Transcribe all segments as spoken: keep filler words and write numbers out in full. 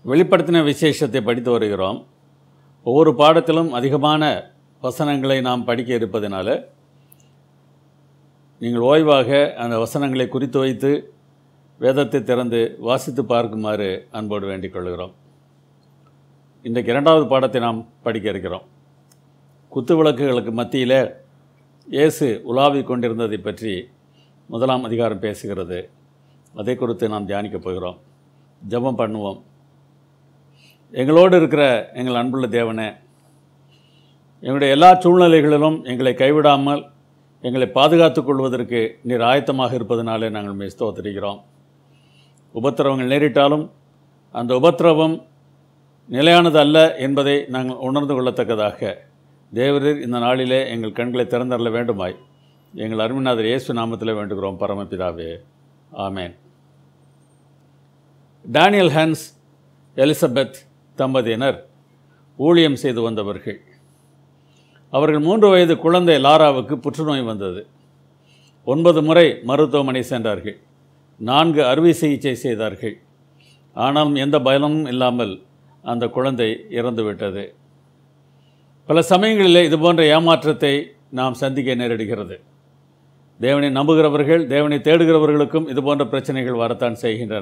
வெளிப்படுத்தின விசேஷத்தை படித்து வருகிறோம். ஒவ்வொரு பாடத்திலும் அதிகமான வசனங்களை நாம் படிக்க இருப்பதனால நீங்கள் ஓய்வாக அந்த வசனங்களை குறித்து வைத்து வேதத்தை திறந்து வாசித்து பார்க்குமாறு அன்போடு வேண்டிக் கொள்கிறோம். இன்றைக்கு இரண்டாவது பாடத்தை நாம் படிக்க இருக்கிறோம். குத்து விளக்குகளுக்கு மத்தியில் இயேசு உலாவிக் கொண்டிருந்ததை பற்றி முதலாம் அதிகாரம் பேசுகிறது. அதை குறித்து நாம் தியானிக்கப் போகிறோம். ஜெபம் பண்ணுவோம். எங்களோடு இருக்கிற எங்கள் அன்புள்ள தேவனே, எங்களுடைய எல்லா சூழ்நிலைகளிலும் எங்களை கைவிடாமல் எங்களை பாதுகாத்து கொள்வதற்கு நீர் ஆயத்தமாக இருப்பதனாலே நாங்கள் உம்மை ஸ்தோத்திரிக்கிறோம். உபத்திரவங்கள் நேரிட்டாலும் அந்த உபத்திரவம் நிலையானது அல்ல என்பதை நாங்கள் உணர்ந்து கொள்ளத்தக்கதாக தேவரீர் இந்த நாளிலே எங்கள் கண்களை திறந்தரல வேண்டுமாய் எங்கள் அருமைநாதர் இயேசு நாமத்தில் வேண்டுகிறோம் பரமபிதாவே, ஆமேன். டேனியல் ஹன்ஸ், எலிசபெத் தம்பதியினர் ஊழியம் செய்து வந்தவர்கள். அவர்கள் மூன்று வயது குழந்தை லாராவுக்கு புற்றுநோய் வந்தது. ஒன்பது முறை மருத்துவமனை சென்றார்கள். நான்கு அறுவை சிகிச்சை செய்தார்கள். ஆனாலும் எந்த பயனும் இல்லாமல் அந்த குழந்தை இறந்துவிட்டது. பல சமயங்களிலே இதுபோன்ற ஏமாற்றத்தை நாம் சந்திக்க நேரிடுகிறது. தேவனை நம்புகிறவர்கள், தேவனை தேடுகிறவர்களுக்கும் இதுபோன்ற பிரச்சனைகள் வரத்தான் செய்கின்றன.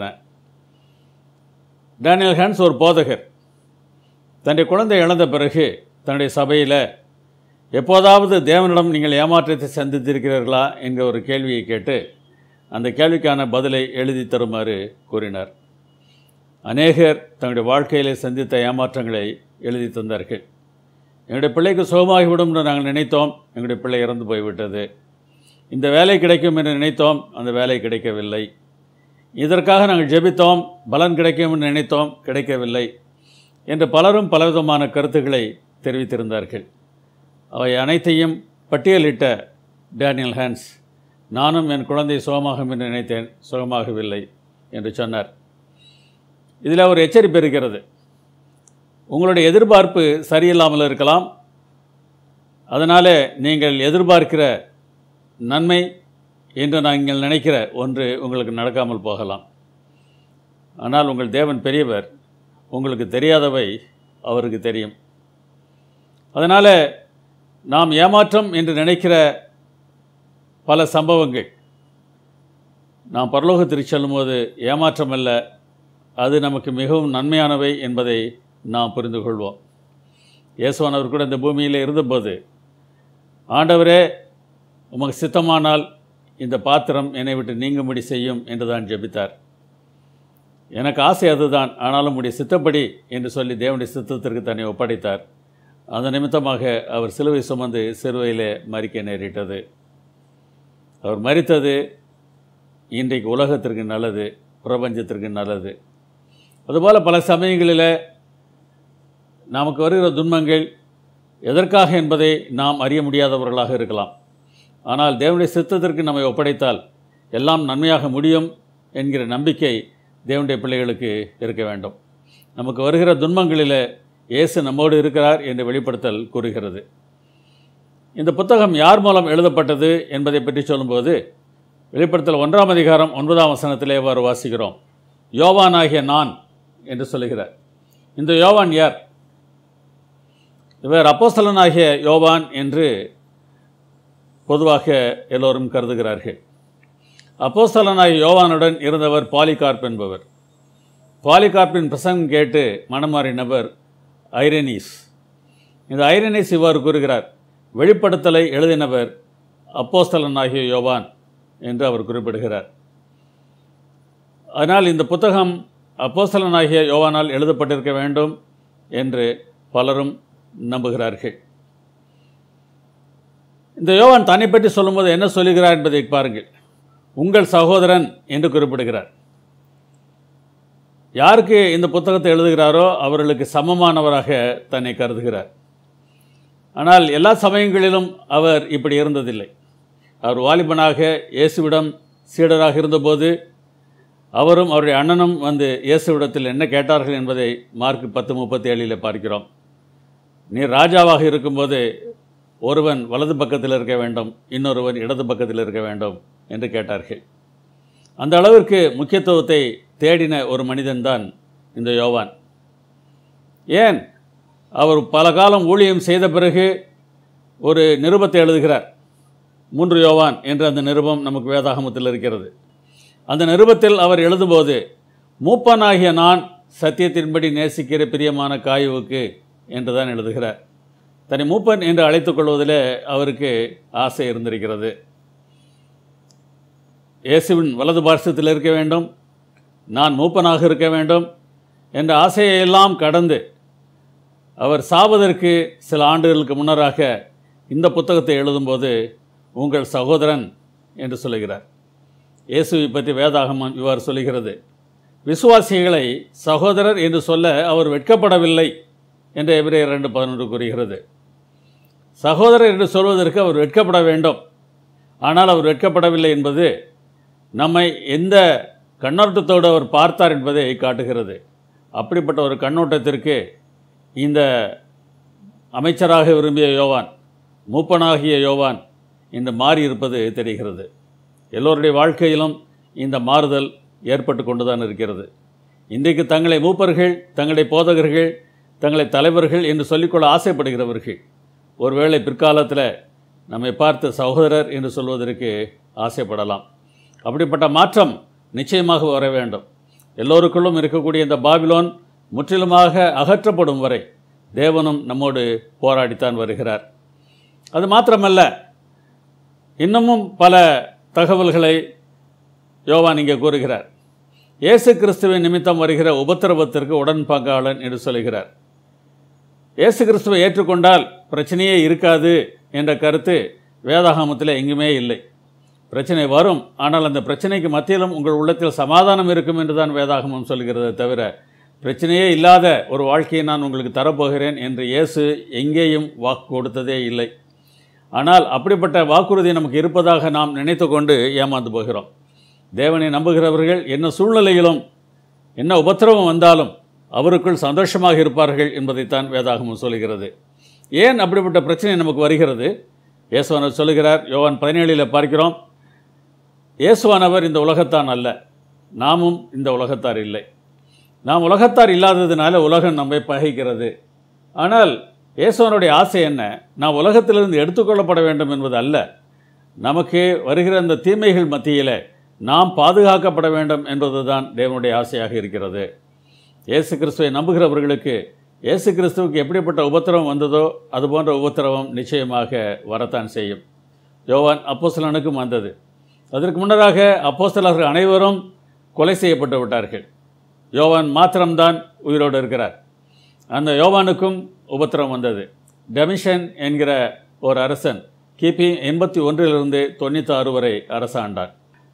டேனியல் ஹன்ஸ் ஒரு போதகர். தன்னுடைய குழந்தை இழந்த பிறகு தன்னுடைய சபையில் எப்போதாவது தேவனிடம் நீங்கள் ஏமாற்றத்தை சந்தித்திருக்கிறீர்களா என்கிற ஒரு கேள்வியை கேட்டு அந்த கேள்விக்கான பதிலை எழுதி தருமாறு கூறினார். அநேகர் தங்களுடைய வாழ்க்கையிலே சந்தித்த ஏமாற்றங்களை எழுதி தந்தார்கள். எங்களுடைய பிள்ளைக்கு சுகமாகிவிடும் என்று நாங்கள் நினைத்தோம், எங்களுடைய பிள்ளை இறந்து போய்விட்டது. இந்த வேலை கிடைக்கும் என்று நினைத்தோம், அந்த வேலை கிடைக்கவில்லை. இதற்காக நாங்கள் ஜெபித்தோம், பலன் கிடைக்கும் என்று நினைத்தோம், கிடைக்கவில்லை என்று பலரும் பலவிதமான கருத்துக்களை தெரிவித்திருந்தார்கள். அவை அனைத்தையும் பட்டியலிட்ட டேனியல் ஹன்ஸ், நானும் என் குழந்தை சுகமாகும் என்று நினைத்தேன், சுகமாகவில்லை என்று சொன்னார். இதில் ஒரு எச்சரிப்பு இருக்கிறது. உங்களுடைய எதிர்பார்ப்பு சரியில்லாமல் இருக்கலாம். அதனால் நீங்கள் எதிர்பார்க்கிற நன்மை என்று நீங்கள் நினைக்கிற ஒன்று உங்களுக்கு நடக்காமல் போகலாம். ஆனால் உங்கள் தேவன் பெரியவர், உங்களுக்கு தெரியாதவை அவருக்கு தெரியும். அதனால் நாம் ஏமாற்றம் என்று நினைக்கிற பல சம்பவங்கள் நாம் பரலோகத்திற்கு செல்லும்போது ஏமாற்றம் அல்ல, அது நமக்கு மிகவும் நன்மையானவை என்பதை நாம் புரிந்து கொள்வோம். இயேசுவானவர் கூட இந்த பூமியில் இருந்தபோது, ஆண்டவரே உமக்கு சித்தமானால் இந்த பாத்திரம் என்னை விட்டு நீங்கும்படி செய்யும் என்று தான் ஜெபித்தார். எனக்கு ஆசை அதுதான், ஆனாலும் உடைய சித்தப்படி என்று சொல்லி தேவனுடைய சித்தத்திற்கு தன்னை ஒப்படைத்தார். அந்த நிமித்தமாக அவர் சிலுவை சுமந்து சிலுவையிலே மரிக்க நேரிட்டது. அவர் மரித்தது இன்றைக்கு உலகத்திற்கு நல்லது, பிரபஞ்சத்திற்கு நல்லது. அதுபோல் பல சமயங்களில் நமக்கு வருகிற துன்பங்கள் எதற்காக என்பதை நாம் அறிய முடியாதவர்களாக இருக்கலாம். ஆனால் தேவனுடைய சித்தத்திற்கு நம்மை ஒப்படைத்தால் எல்லாம் நன்மையாக முடியும் என்கிற நம்பிக்கை தேவனுடைய பிள்ளைகளுக்கு இருக்க வேண்டும். நமக்கு வருகிற துன்பங்களில் இயேசு நம்மோடு இருக்கிறார் என்று வெளிப்படுத்தல் கூறுகிறது. இந்த புத்தகம் யார் மூலம் எழுதப்பட்டது என்பதை பற்றி சொல்லும்போது வெளிப்படுத்தல் ஒன்றாம் அதிகாரம் ஒன்பதாம் வசனத்திலே வாறு வாசிக்கிறோம். யோவான் ஆகிய நான் என்று சொல்லுகிறார். இந்த யோவான் யார்? இவர் அப்போஸ்தலன் ஆகிய யோவான் என்று பொதுவாக எல்லோரும் கருதுகிறார்கள். அப்போஸ்தலன் ஆகிய யோவானுடன் இருந்தவர் பாலிகார்ப் என்பவர். பாலிகார்ப்பின் பிரசங்கம் கேட்டு மனமாறினவர் ஐரேனிஸ். இந்த ஐரேனிஸ் இவ்வாறு கூறுகிறார், வெளிப்படுத்தலை எழுதினவர் அப்போஸ்தலன் ஆகிய யோவான் என்று அவர் குறிப்பிடுகிறார். அதனால் இந்த புத்தகம் அப்போஸ்தலன் ஆகிய யோவானால் எழுதப்பட்டிருக்க வேண்டும் என்று பலரும் நம்புகிறார்கள். இந்த யோவான் தன்னை பற்றி சொல்லும்போது என்ன சொல்லுகிறார் என்பதை பாருங்கள். உங்கள் சகோதரன் என்று குறிப்பிடுகிறார். யாருக்கு இந்த புத்தகத்தை எழுதுகிறாரோ அவர்களுக்கு சமமானவராக தன்னை கருதுகிறார். ஆனால் எல்லா சமயங்களிலும் அவர் இப்படி இருந்ததில்லை. அவர் வாலிபனாக இயேசுவிடம் சீடராக இருந்தபோது அவரும் அவருடைய அண்ணனும் வந்து இயேசுவிடத்தில் என்ன கேட்டார்கள் என்பதை மார்க் பத்து முப்பத்தி ஏழில் பார்க்கிறோம். நீர் ராஜாவாக இருக்கும்போது ஒருவன் வலது பக்கத்தில் இருக்க வேண்டும், இன்னொருவன் இடது பக்கத்தில் இருக்க வேண்டும் என்று கேட்டார்கள். அந்த அளவிற்கு முக்கியத்துவத்தை தேடின ஒரு மனிதன்தான் இந்த யோவான். ஏன் அவர் பல காலம் ஊழியம் செய்த பிறகு ஒரு நிருபத்தை எழுதுகிறார். மூன்று யோவான் என்ற அந்த நிருபம் நமக்கு வேதாகமத்தில் இருக்கிறது. அந்த நிருபத்தில் அவர் எழுதும்போது, மூப்பனாகிய நான் சத்தியத்தின்படி நேசிக்கிற பிரியமான காயுவுக்கு என்று தான் எழுதுகிறார். தன்னை மூப்பன் என்று அழைத்துக் கொள்வதில் அவருக்கு ஆசை இருந்திருக்கிறது. இயேசுவின் வலது பார்சத்தில் இருக்க வேண்டும், நான் மூப்பனாக இருக்க வேண்டும் என்ற ஆசையெல்லாம் கடந்து அவர் சாவதற்கு சில ஆண்டுகளுக்கு முன்னராக இந்த புத்தகத்தை எழுதும்போது உங்கள் சகோதரன் என்று சொல்லுகிறார். இயேசுவை பற்றி வேதாகமம் இவ்வாறு சொல்லுகிறது, விசுவாசிகளை சகோதரர் என்று சொல்ல அவர் வெட்கப்படவில்லை என்று எபிரேயர் இரண்டு பதினொன்று கூறுகிறது. சகோதரர் என்று சொல்வதற்கு அவர் வெட்கப்பட வேண்டும். ஆனால் அவர் வெட்கப்படவில்லை என்பது நம்மை எந்த கண்ணோட்டத்தோடு அவர் பார்த்தார் என்பதை காட்டுகிறது. அப்படிப்பட்ட ஒரு கண்ணோட்டத்திற்கு இந்த அமைச்சராக விரும்பிய யோவான், மூப்பனாகிய யோவான் இன்று மாறியிருப்பது தெரிகிறது. எல்லோருடைய வாழ்க்கையிலும் இந்த மாறுதல் ஏற்பட்டு கொண்டுதான் இருக்கிறது. இன்றைக்கு தங்களை மூப்பர்கள், தங்களை போதகர்கள், தங்களை தலைவர்கள் என்று சொல்லிக்கொள்ள ஆசைப்படுகிறவர்கள் ஒருவேளை பிற்காலத்தில் நம்மை பார்த்து சகோதரர் என்று சொல்வதற்கு ஆசைப்படலாம். அப்படிப்பட்ட மாற்றம் நிச்சயமாக வர வேண்டும். எல்லோருக்குள்ளும் இருக்கக்கூடிய இந்த பாபிலோன் முற்றிலுமாக அகற்றப்படும் வரை தேவனும் நம்மோடு போராடித்தான் வருகிறார். அது மாத்திரமல்ல, இன்னமும் பல தகவல்களை யோவான் இங்கே கூறுகிறார். இயேசு கிறிஸ்துவின் நிமித்தம் வருகிற உபத்திரவத்திற்கு உடன் பங்காளன் என்று சொல்கிறார். இயேசு கிறிஸ்துவை ஏற்றுக்கொண்டால் பிரச்சனையே இருக்காது என்ற கருத்து வேதாகமத்தில் எங்குமே இல்லை. பிரச்சனை வரும், ஆனால் அந்த பிரச்சனைக்கு மத்தியிலும் உங்கள் உள்ளத்தில் சமாதானம் இருக்கும் என்று தான் வேதாகமம் சொல்கிறதே தவிர, பிரச்சனையே இல்லாத ஒரு வாழ்க்கையை நான் உங்களுக்கு தரப்போகிறேன் என்று இயேசு எங்கேயும் வாக்கு கொடுத்ததே இல்லை. ஆனால் அப்படிப்பட்ட வாக்குறுதி நமக்கு இருப்பதாக நாம் நினைத்து கொண்டு ஏமாந்து போகிறோம். தேவனை நம்புகிறவர்கள் என்ன சூழ்நிலையிலும் என்ன உபத்திரவம் வந்தாலும் அவருக்குள் சந்தோஷமாக இருப்பார்கள் என்பதைத்தான் வேதாகமம் சொல்கிறது. ஏன் அப்படிப்பட்ட பிரச்சனை நமக்கு வருகிறது? இயேசுவானவர் சொல்லுகிறார். யோவான் பதினேழில் பார்க்கிறோம், இயேசுவானவர் இந்த உலகத்தான் அல்ல, நாமும் இந்த உலகத்தார் இல்லை. நாம் உலகத்தார் இல்லாததுனால உலகம் நம்மை பகைக்கிறது. ஆனால் இயேசுவனுடைய ஆசை என்ன? நாம் உலகத்திலிருந்து எடுத்துக்கொள்ளப்பட வேண்டும் என்பது அல்ல. நமக்கு வருகிற அந்த தீமைகள் மத்தியில் நாம் பாதுகாக்கப்பட வேண்டும் என்பதுதான் தேவனுடைய ஆசையாக இருக்கிறது. இயேசு கிறிஸ்துவை நம்புகிறவர்களுக்கு இயேசு கிறிஸ்துவுக்கு எப்படிப்பட்ட உபத்திரவம் வந்ததோ அதுபோன்ற உபத்திரவம் நிச்சயமாக வரத்தான் செய்யும். யோவான் அப்போஸ்தலனுக்கும் வந்தது. அதற்கு முன்னராக அப்போஸ்தலர்கள் அனைவரும் கொலை செய்யப்பட்டு விட்டார்கள். யோவான் மாத்திரம்தான் உயிரோடு இருக்கிறார். அந்த யோவானுக்கும் உபத்திரம் வந்தது. டமிஷன் என்கிற ஒரு அரசன் கிபி எண்பத்தி ஒன்றிலிருந்து தொண்ணூற்றி ஆறு வரை அரசாண்டான்.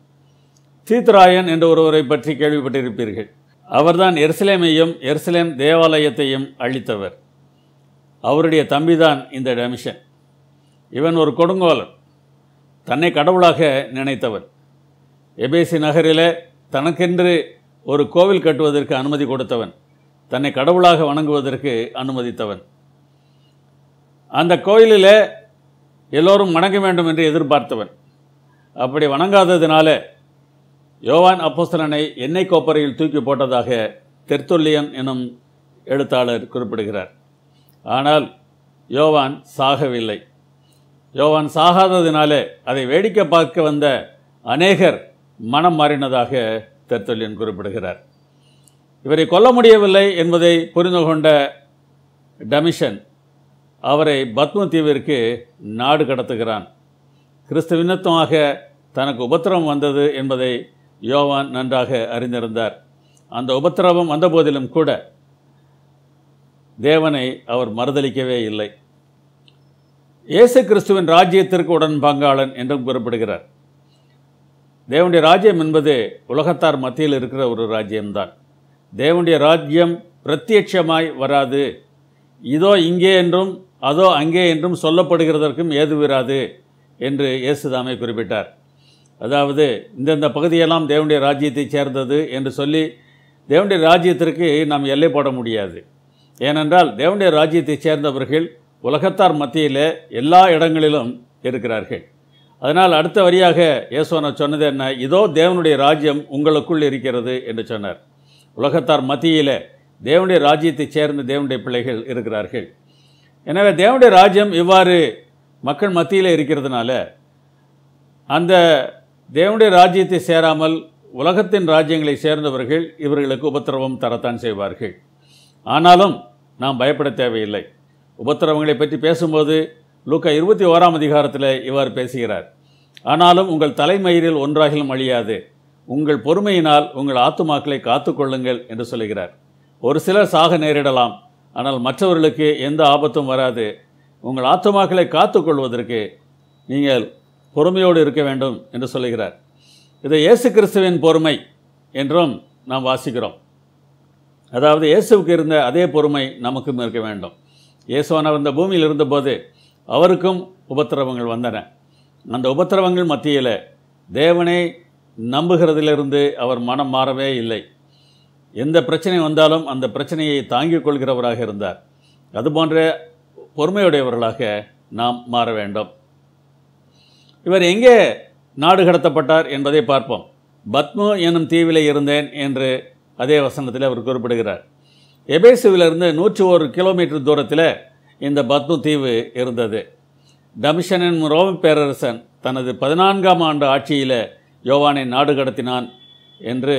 தீத்ராயன் என்ற ஒருவரை பற்றி கேள்விப்பட்டிருப்பீர்கள். அவர்தான் எருசலேமையும் எருசலேம் தேவாலயத்தையும் அழித்தவர். அவருடைய தம்பிதான் இந்த டமிஷன். இவன் ஒரு கொடுங்கோலன், தன்னை கடவுளாக நினைத்தவன். எபேசி நகரில் தனக்கென்று ஒரு கோவில் கட்டுவதற்கு அனுமதி கொடுத்தவன், தன்னை கடவுளாக வணங்குவதற்கு அனுமதித்தவன். அந்த கோயிலில் எல்லோரும் வணங்க வேண்டும் என்று எதிர்பார்த்தவன். அப்படி வணங்காததினால யோவான் அப்போஸ்தலனை எண்ணெய் கோப்பரையில் தூக்கி போட்டதாக தெர்த்துல்லியன் எனும் எழுத்தாளர் குறிப்பிடுகிறார். ஆனால் யோவான் சாகவில்லை. யோவான் சாகாததினாலே அதை வேடிக்கை பார்க்க வந்த அநேகர் மனம் மாறினதாக தெர்த்துல்லியன் குறிப்பிடுகிறார். இவரை கொல்ல முடியவில்லை என்பதை புரிந்து கொண்ட டமிஷன் அவரை பத்ம தீவிற்கு நாடு கடத்துகிறான். கிறிஸ்துவினத்துவமாக தனக்கு உபத்திரவம் வந்தது என்பதை யோவான் நன்றாக அறிந்திருந்தார். அந்த உபத்திரவம் வந்தபோதிலும் கூட தேவனை அவர் மறுதலிக்கவே இல்லை. இயேசு கிறிஸ்துவின் ராஜ்யத்திற்கு உடன் பங்காளன் என்றும் குறிப்பிடுகிறார். தேவனுடைய ராஜ்யம் என்பது உலகத்தார் மத்தியில் இருக்கிற ஒரு ராஜ்யம்தான். தேவனுடைய ராஜ்யம் பிரத்யட்சமாய் வராது. இதோ இங்கே என்றும் அதோ அங்கே என்றும் சொல்லப்படுகிறதற்கும் ஏதுவிராது என்று இயேசுதாமே குறிப்பிட்டார். அதாவது இந்தந்த பகுதியெல்லாம் தேவனுடைய ராஜ்யத்தைச் சேர்ந்தது என்று சொல்லி தேவனுடைய ராஜ்யத்திற்கு நாம் எல்லை போட முடியாது. ஏனென்றால் தேவனுடைய ராஜ்யத்தைச் சேர்ந்தவர்கள் உலகத்தார் மத்தியில் எல்லா இடங்களிலும் இருக்கிறார்கள். அதனால் அடுத்த வரியாக இயேசுவானவர் சொன்னது என்ன? இதோ தேவனுடைய ராஜ்யம் உங்களுக்குள் இருக்கிறது என்று சொன்னார். உலகத்தார் மத்தியில் தேவனுடைய ராஜ்யத்தைச் சேர்ந்த தேவனுடைய பிள்ளைகள் இருக்கிறார்கள். எனவே தேவனுடைய ராஜ்யம் இவ்வாறு மக்கள் மத்தியில் இருக்கிறதுனால அந்த தேவனுடைய ராஜ்யத்தை சேராமல் உலகத்தின் ராஜ்யங்களை சேர்ந்தவர்கள் இவர்களுக்கு உபத்திரவம் தரத்தான் செய்வார்கள். ஆனாலும் நாம் பயப்பட தேவையில்லை. உபத்திரவங்களை பற்றி பேசும்போது லூக்கா இருபத்தி ஓராம் அதிகாரத்தில் இவ்வாறு பேசுகிறார். ஆனாலும் உங்கள் தலைமயிரில் ஒன்றாகிலும் அழியாது, உங்கள் பொறுமையினால் உங்கள் ஆத்துமாக்களை காத்துக்கொள்ளுங்கள் என்று சொல்லுகிறார். ஒரு சிலர் சாக நேரிடலாம், ஆனால் மற்றவர்களுக்கு எந்த ஆபத்தும் வராது. உங்கள் ஆத்துமாக்களை காத்துக்கொள்வதற்கு நீங்கள் பொறுமையோடு இருக்க வேண்டும் என்று சொல்லுகிறார். இதை இயேசு கிறிஸ்துவின் பொறுமை என்றும் நாம் வாசிக்கிறோம். அதாவது இயேசுவுக்கு இருந்த அதே பொறுமை நமக்கும் இருக்க வேண்டும். இயேசுவானவர் இந்த பூமியில் இருந்தபோது அவருக்கும் உபத்திரவங்கள் வந்தன. அந்த உபத்திரவங்கள் மத்தியில் தேவனை நம்புகிறதிலிருந்து அவர் மனம் மாறவே இல்லை. எந்த பிரச்சனை வந்தாலும் அந்த பிரச்சனையை தாங்கிக் கொள்கிறவராக இருந்தார். அதுபோன்ற பொறுமையுடையவர்களாக நாம் மாற வேண்டும். இவர் எங்கே நாடு கடத்தப்பட்டார் என்பதை பார்ப்போம். பத்மு என்னும் தீவிலே இருந்தேன் என்று அதே வசனத்தில் அவர் குறிப்பிடுகிறார். எபேசுவிலிருந்து நூற்றி ஒரு கிலோமீட்டர் தூரத்தில் இந்த பத்மு தீவு இருந்தது. டமிஷன் என்னும் ரோம பேரரசன் தனது பதினான்காம் ஆண்டு ஆட்சியில் யோவானை நாடு கடத்தினான் என்று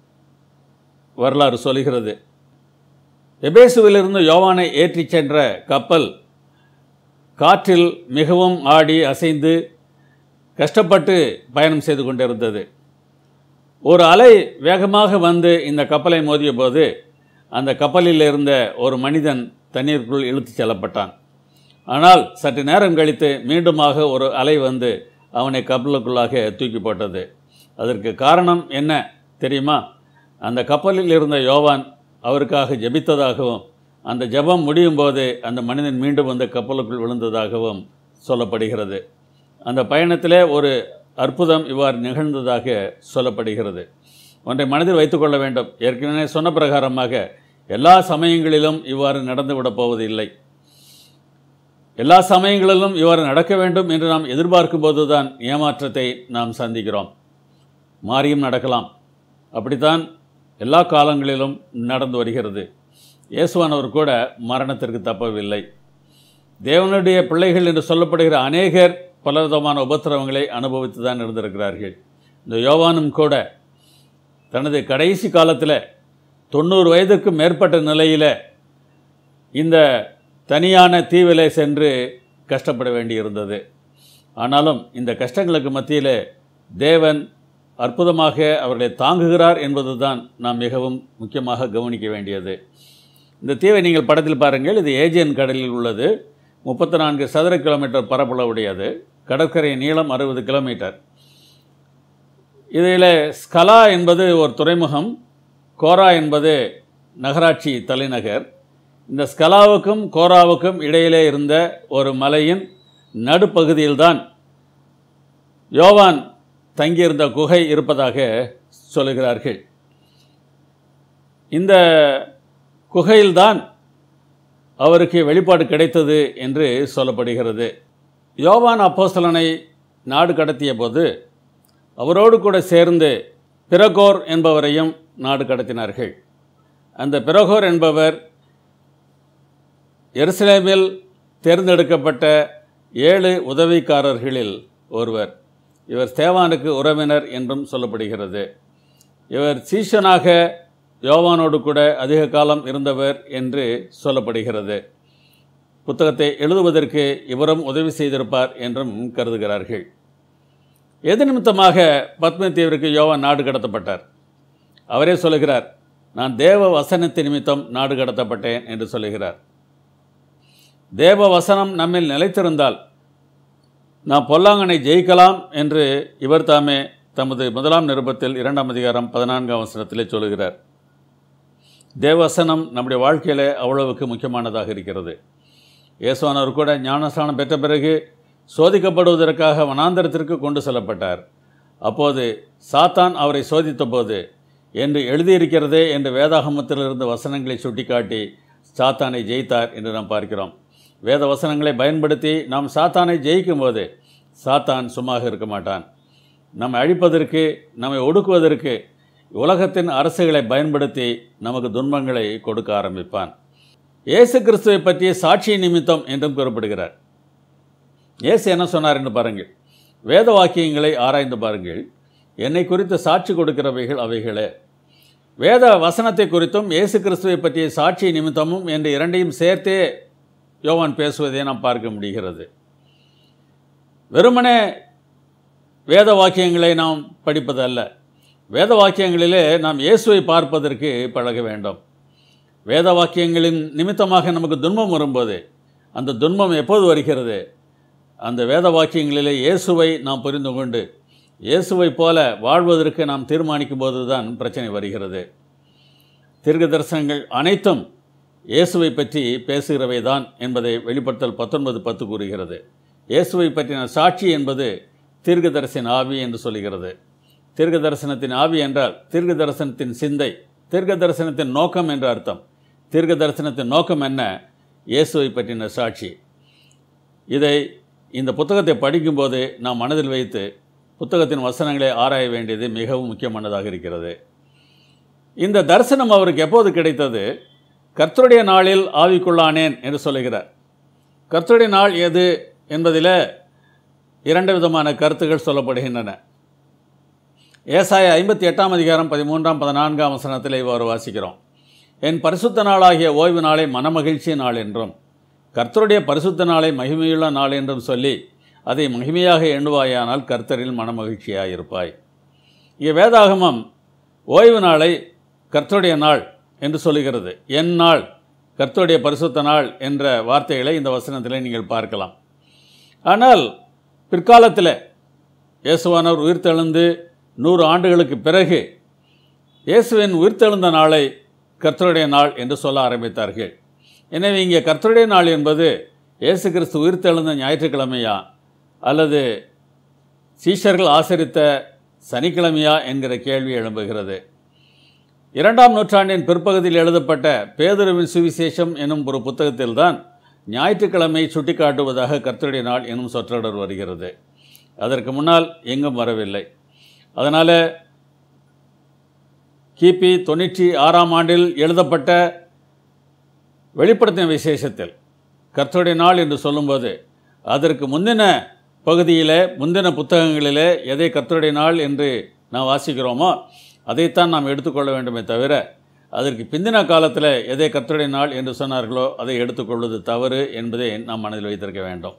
வரலாறு சொல்கிறது. எபேசுவிலிருந்து யோவானை ஏற்றிச் சென்ற கப்பல் காற்றில் மிகவும் ஆடி அசைந்து கஷ்டப்பட்டு பயணம் செய்து கொண்டிருந்தது. ஒரு அலை வேகமாக வந்து இந்த கப்பலை மோதிய போது அந்த கப்பலில் இருந்த ஒரு மனிதன் தண்ணீருக்குள் இழுத்துச் செல்லப்பட்டான். ஆனால் சற்று நேரம் கழித்து மீண்டுமாக ஒரு அலை வந்து அவனை கப்பலுக்குள்ளாக தூக்கி போட்டது. அதற்கு காரணம் என்ன தெரியுமா? அந்த கப்பலில் இருந்த யோவான் அவருக்காக ஜெபித்ததாகவும் அந்த ஜெபம் முடியும் போது அந்த மனிதன் மீண்டும் வந்து கப்பலுக்குள் விழுந்ததாகவும் சொல்லப்படுகிறது. அந்த பயணத்திலே ஒரு அற்புதம் இவ்வாறு நிகழ்ந்ததாக சொல்லப்படுகிறது. ஒன்றை மனதில் வைத்துக்கொள்ள வேண்டும். ஏற்கனவே சொன்ன பிரகாரமாக எல்லா சமயங்களிலும் இவ்வாறு நடந்துவிடப் போவது இல்லை. எல்லா சமயங்களிலும் இவ்வாறு நடக்க வேண்டும் என்று நாம் எதிர்பார்க்கும் போது தான் ஏமாற்றத்தை நாம் சந்திக்கிறோம். மாறியும் நடக்கலாம். அப்படித்தான் எல்லா காலங்களிலும் நடந்து வருகிறது. இயேசுவானவர் கூட மரணத்திற்கு தப்பவில்லை. தேவனுடைய பிள்ளைகள் என்று சொல்லப்படுகிற அநேகர் பலவிதமான உபத்திரவங்களை அனுபவித்து தான் இருந்திருக்கிறார்கள். இந்த யோவானும் கூட தனது கடைசி காலத்தில் தொண்ணூறு வயதுக்கு மேற்பட்ட நிலையில் இந்த தனியான தீவிலே சென்று கஷ்டப்பட வேண்டியிருந்தது. ஆனாலும் இந்த கஷ்டங்களுக்கு மத்தியில் தேவன் அற்புதமாக அவர்களை தாங்குகிறார் என்பது தான் நாம் மிகவும் முக்கியமாக கவனிக்க வேண்டியது. இந்த தீவை நீங்கள் படத்தில் பாருங்கள். இது ஏஜியன் கடலில் உள்ளது. முப்பத்தி நான்கு சதுர கிலோமீட்டர் பரப்பளவுடையது. கடற்கரை நீளம் அறுபது கிலோமீட்டர். இதில் ஸ்கலா என்பது ஒரு துறைமுகம், கோரா என்பது நகராட்சி தலைநகர். இந்த ஸ்கலாவுக்கும் கோராவுக்கும் இடையிலே இருந்த ஒரு மலையின் நடுப்பகுதியில்தான் யோவான் தங்கியிருந்த குகை இருப்பதாக சொல்லுகிறார்கள். இந்த குகையில்தான் அவருக்கு வெளிப்பாடு கிடைத்தது என்று சொல்லப்படுகிறது. யோவான் அப்போஸ்தலனை நாடு கடத்திய போது அவரோடு கூட சேர்ந்து பிரகோர் என்பவரையும் நாடு கடத்தினார்கள். அந்த பிரகோர் என்பவர் எருசலேமில் தேர்ந்தெடுக்கப்பட்ட ஏழு உதவிக்காரர்களில் ஒருவர். இவர் ஸ்தேவானுக்கு உறவினர் என்றும் சொல்லப்படுகிறது. இவர் சீஷனாக யோவானோடு கூட அதிக காலம் இருந்தவர் என்று சொல்லப்படுகிறது. புத்தகத்தை எழுதுவதற்கு இவரும் உதவி செய்திருப்பார் என்றும் கருதுகிறார்கள். எது நிமித்தமாக பத்ம தீவிற்கு யோவான் நாடு கடத்தப்பட்டார்? அவரே சொல்லுகிறார், நான் தேவ வசனத்தின் நிமித்தம் நாடு கடத்தப்பட்டேன் என்று சொல்லுகிறார். தேவ வசனம் நம்மில் நிலைத்திருந்தால் நாம் பொல்லாங்கனை ஜெயிக்கலாம் என்று இவர் தாமே தமது முதலாம் நிருபத்தில் இரண்டாம் அதிகாரம் பதினான்காம் வசனத்திலே சொல்லுகிறார். தேவவசனம் நம்முடைய வாழ்க்கையில் அவ்வளவுக்கு முக்கியமானதாக இருக்கிறது. இயேசுவானவர் கூட ஞானஸ்நானம் பெற்ற பிறகு சோதிக்கப்படுவதற்காக வனாந்தரத்திற்கு கொண்டு செல்லப்பட்டார். அப்போது சாத்தான் அவரை சோதித்த போது என்று எழுதியிருக்கிறதே என்று வேதாகமத்திலிருந்து வசனங்களை சுட்டிக்காட்டி சாத்தானை ஜெயித்தார் என்று நாம் பார்க்கிறோம். வேத வசனங்களை பயன்படுத்தி நாம் சாத்தானை ஜெயிக்கும் போது சாத்தான் சும்மாக இருக்க மாட்டான். நம்மை அழிப்பதற்கு, நம்மை ஒடுக்குவதற்கு உலகத்தின் அரசுகளை பயன்படுத்தி நமக்கு துன்பங்களை கொடுக்க ஆரம்பிப்பான். இயேசு கிறிஸ்துவை பற்றிய சாட்சி நிமித்தம் என்றும் கூறப்படுகிறார். இயேசு என்ன சொன்னார் என்று பாருங்கள். வேத வாக்கியங்களை ஆராய்ந்து பாருங்கள், என்னை குறித்து சாட்சி கொடுக்கிறவைகள் அவைகளே. வேத வசனத்தை குறித்தும் இயேசு கிறிஸ்துவை பற்றிய சாட்சி நிமித்தமும் என்று இரண்டையும் சேர்த்தே யோவான் பேசுவதை நாம் பார்க்க முடிகிறது. வெறுமனே வேத வாக்கியங்களை நாம் படிப்பதல்ல, வேத வாக்கியங்களிலே நாம் இயேசுவை பார்ப்பதற்கு பழக வேண்டும். வேத வாக்கியங்களின் நிமித்தமாக நமக்கு துன்பம் வரும்போது, அந்த துன்பம் எப்போது வருகிறது? அந்த வேத வாக்கியங்களிலே இயேசுவை நாம் புரிந்து கொண்டு இயேசுவை போல வாழ்வதற்கு நாம் தீர்மானிக்கும் போது தான் பிரச்சனை வருகிறது. தீர்க்க தரிசனங்கள் அனைத்தும் இயேசுவை பற்றி பேசுகிறவை தான் என்பதை வெளிப்படுத்தல் பத்தொன்பது பத்து கூறுகிறது. இயேசுவை பற்றின சாட்சி என்பது தீர்க்க தரிசன ஆவி என்று சொல்கிறது. தீர்க்க தரிசனத்தின் ஆவி என்றால் தீர்க்க தரிசனத்தின் சிந்தை, தீர்க்க தரிசனத்தின் நோக்கம் என்று அர்த்தம். தீர்க்க தரிசனத்தின் நோக்கம் என்ன? இயேசுவை பற்றின சாட்சி. இதை இந்த புத்தகத்தை படிக்கும்போது நாம் மனதில் வைத்து புத்தகத்தின் வசனங்களை ஆராய வேண்டியது மிகவும் முக்கியமானதாக இருக்கிறது. இந்த தரிசனம் அவருக்கு எப்போது கிடைத்தது? கர்த்தருடைய நாளில் ஆவிக்குள்ளானேன் என்று சொல்லுகிறார். கர்த்தருடைய நாள் எது என்பதில் இரண்டு விதமான கருத்துக்கள் சொல்லப்படுகின்றன. ஏசாயா ஐம்பத்தி எட்டாம் அதிகாரம் பதிமூன்றாம் பதினான்காம் வசனத்தில் இவ்வாறு வாசிக்கிறோம். என் பரிசுத்த நாளாகிய ஓய்வு நாளை மனமகிழ்ச்சி நாள் என்றும் கர்த்தருடைய பரிசுத்த நாளை மகிமையுள்ள நாள் என்றும் சொல்லி அதை மகிமையாக எண்ணுவாயானால் கர்த்தரில் மனமகிழ்ச்சியாக இருப்பாய். இங்கே வேதாகமம் ஓய்வு நாளை கர்த்தருடைய நாள் என்று சொல்லுகிறது. என் நாள், கர்த்தருடைய பரிசுத்த நாள் என்ற வார்த்தைகளை இந்த வசனத்தில் நீங்கள் பார்க்கலாம். ஆனால் பிற்காலத்தில் இயேசுவானவர் உயிர்த்தெழுந்து நூறு ஆண்டுகளுக்கு பிறகு இயேசுவின் உயிர்த்தெழுந்த நாளை கர்த்தருடைய நாள் என்று சொல்ல ஆரம்பித்தார்கள். எனவே இங்கே கர்த்தருடைய நாள் என்பது இயேசு கிறிஸ்து உயிர்த்தெழுந்த ஞாயிற்றுக்கிழமையா அல்லது சீஷர்கள் ஆசரித்த சனிக்கிழமையா என்கிற கேள்வி எழும்புகிறது. இரண்டாம் நூற்றாண்டின் பிற்பகுதியில் எழுதப்பட்ட பேதுருவின் சுவிசேஷம் எனும் ஒரு புத்தகத்தில்தான் ஞாயிற்றுக்கிழமை சுட்டிக்காட்டுவதாக கர்த்தருடைய நாள் எனும் சொற்றொடர் வருகிறது. அதற்கு முன்னால் எங்கும் வரவில்லை. அதனால் கிபி தொண்ணூற்றி ஆறாம் ஆண்டில் எழுதப்பட்ட வெளிப்படுத்தின விசேஷத்தில் கர்த்தருடைய நாள் என்று சொல்லும்போது அதற்கு முந்தின பகுதியில் முந்தின புத்தகங்களிலே எதை கர்த்தருடைய நாள் என்று நாம் வாசிக்கிறோமோ அதைத்தான் நாம் எடுத்துக்கொள்ள வேண்டுமே தவிர அதற்கு பிந்தின காலத்தில் எதை கர்த்தருடைய நாள் என்று சொன்னார்களோ அதை எடுத்துக்கொள்வது தவறு என்பதை நாம் மனதில் வைத்திருக்க வேண்டும்.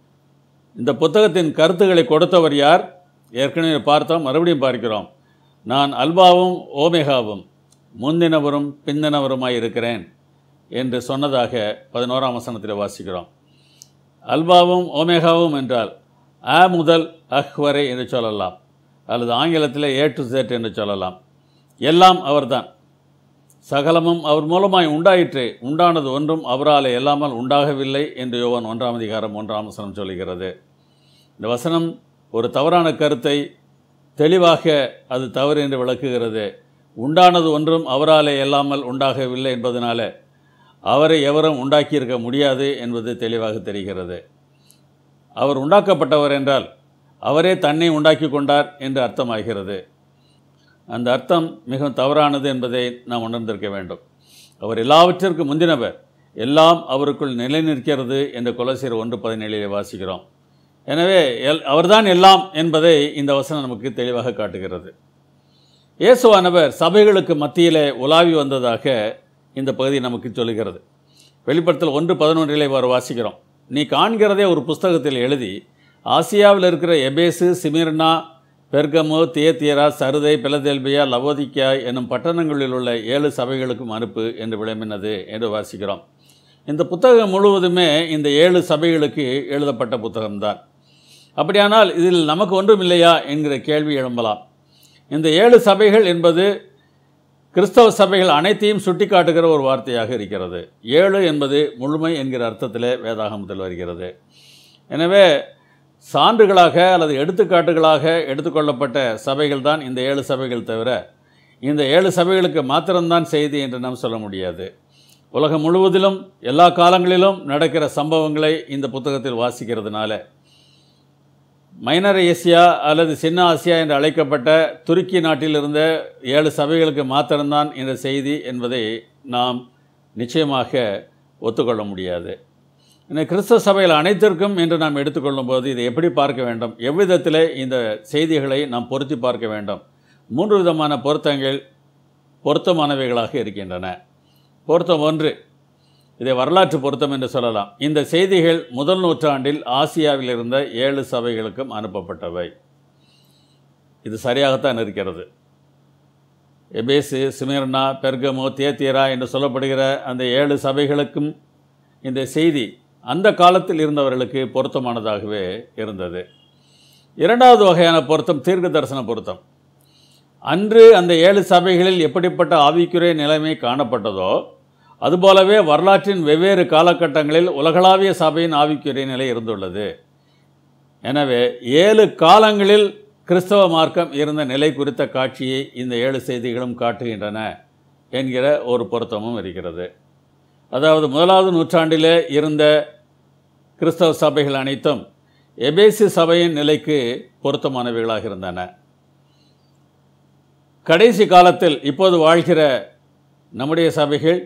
இந்த புத்தகத்தின் கருத்துக்களை கொடுத்தவர் யார்? ஏற்கனவே பார்த்தோம், மறுபடியும் பார்க்கிறோம். நான் அல்பாவும் ஓமேகாவும் முந்தினவரும் பிந்தினவருமாய் இருக்கிறேன் என்று சொன்னதாக பதினோராம் வசனத்தில் வாசிக்கிறோம். அல்பாவும் ஓமேகாவும் என்றால் அ முதல் அஹ் வரை என்று சொல்லலாம், அல்லது ஆங்கிலத்தில் ஏ டு செட் என்று சொல்லலாம். எல்லாம் அவர்தான், சகலமும் அவர் மூலமாய் உண்டாயிற்று, உண்டானது ஒன்றும் அவரால் எல்லாமல் உண்டாகவில்லை என்று யோவான் ஒன்றாம் அதிகாரம் ஒன்றாம் வசனம் சொல்கிறது. இந்த வசனம் ஒரு தவறான கருத்தை தெளிவாக அது தவறு என்று விளக்குகிறது. உண்டானது ஒன்றும் அவராலே எல்லாமல் உண்டாகவில்லை என்பதனால அவரை எவரும் உண்டாக்கியிருக்க முடியாது என்பது தெளிவாக தெரிகிறது. அவர் உண்டாக்கப்பட்டவர் என்றால் அவரே தன்னை உண்டாக்கி கொண்டார் என்று அர்த்தமாகிறது. அந்த அர்த்தம் மிகவும் தவறானது என்பதை நாம் உணர்ந்திருக்க வேண்டும். அவர் எல்லாவற்றிற்கும் முந்தினவர், எல்லாம் அவருக்குள் நிலை நிற்கிறது என்று கொலோசியர் ஒன்று பதினேழிலே வாசிக்கிறோம். எனவே எல் அவர்தான் எல்லாம் என்பதை இந்த வசனம் நமக்கு தெளிவாக காட்டுகிறது. இயேசுவானவர் சபைகளுக்கு மத்தியிலே உலாவி வந்ததாக இந்த பகுதி நமக்கு சொல்லுகிறது. வெளிப்படுத்தல் ஒன்று பதினொன்றிலே இவ்வாறு வாசிக்கிறோம். நீ காண்கிறதே ஒரு புஸ்தகத்தில் எழுதி ஆசியாவில் இருக்கிற எபேசு, சிமிர்னா, பெர்கமு, தியத்தியரா, சருதை, பிலதெல்பியா, லவோதிக்கா என்னும் பட்டணங்களில் உள்ள ஏழு சபைகளுக்கும் அனுப்பு என்று விளம்பினது என்று வாசிக்கிறோம். இந்த புத்தகம் முழுவதுமே இந்த ஏழு சபைகளுக்கு எழுதப்பட்ட புத்தகம்தான். அப்படியானால் இதில் நமக்கு ஒன்றும் இல்லையா என்கிற கேள்வி எழும்பலாம். இந்த ஏழு சபைகள் என்பது கிறிஸ்தவ சபைகள் அனைத்தையும் சுட்டி காட்டுகிற ஒரு வார்த்தையாக இருக்கிறது. ஏழு என்பது முழுமை என்கிற அர்த்தத்தில் வேதாகமத்தில் வருகிறது. எனவே சான்றுகளாக அல்லது எடுத்துக்காட்டுகளாக எடுத்துக்கொள்ளப்பட்ட சபைகள் தான் இந்த ஏழு சபைகள் தவிர இந்த ஏழு சபைகளுக்கு மாத்திரம்தான் செய்தி என்று நாம் சொல்ல முடியாது. உலகம் முழுவதிலும் எல்லா காலங்களிலும் நடக்கிற சம்பவங்களை இந்த புத்தகத்தில் வாசிக்கிறதுனால மைனர் ஏசியா அல்லது சின்ன ஆசியா என்று அழைக்கப்பட்ட துருக்கி நாட்டில் இருந்த ஏழு சபைகளுக்கு மாத்திரம்தான் இந்த செய்தி என்பதை நாம் நிச்சயமாக ஒத்துக்கொள்ள முடியாது. இந்த கிறிஸ்தவ சபைகள் அனைத்திற்கும் என்று நாம் எடுத்துக்கொள்ளும் போது இதை எப்படி பார்க்க வேண்டும், எவ்விதத்தில் இந்த செய்திகளை நாம் பொருத்தி பார்க்க வேண்டும்? மூன்று விதமான பொருத்தங்கள் பொருத்தமானவைகளாக இருக்கின்றன. பொருத்தம் ஒன்று, இதை வரலாற்று பொருத்தம் என்று சொல்லலாம். இந்த செய்திகள் முதல் நூற்றாண்டில் ஆசியாவில் இருந்த ஏழு சபைகளுக்கும் அனுப்பப்பட்டவை. இது சரியாகத்தான் இருக்கிறது. எபேசு, சிமிர்னா, பெர்கமோ, தியத்தீரா என்று சொல்லப்படுகிற அந்த ஏழு சபைகளுக்கும் இந்த செய்தி அந்த காலத்தில் இருந்தவர்களுக்கு பொருத்தமானதாகவே இருந்தது. இரண்டாவது வகையான பொருத்தம் தீர்க்க தரிசன பொருத்தம். அன்று அந்த ஏழு சபைகளில் எப்படிப்பட்ட ஆவிக்குரிய நிலைமை காணப்பட்டதோ அதுபோலவே வரலாற்றின் வெவ்வேறு காலகட்டங்களில் உலகளாவிய சபையின் ஆவிக்குரிய நிலை இருந்துள்ளது. எனவே ஏழு காலங்களில் கிறிஸ்தவ மார்க்கம் இருந்த நிலை குறித்த காட்சியை இந்த ஏழு செய்திகளும் காட்டுகின்றன என்கிற ஒரு பொருத்தமும் இருக்கிறது. அதாவது முதலாவது நூற்றாண்டிலே இருந்த கிறிஸ்தவ சபைகள் அனைத்தும் எபேசு சபையின் நிலைக்கு பொருத்தமானவைகளாக இருந்தன. கடைசி காலத்தில் இப்போது வாழ்கிற நம்முடைய சபைகள்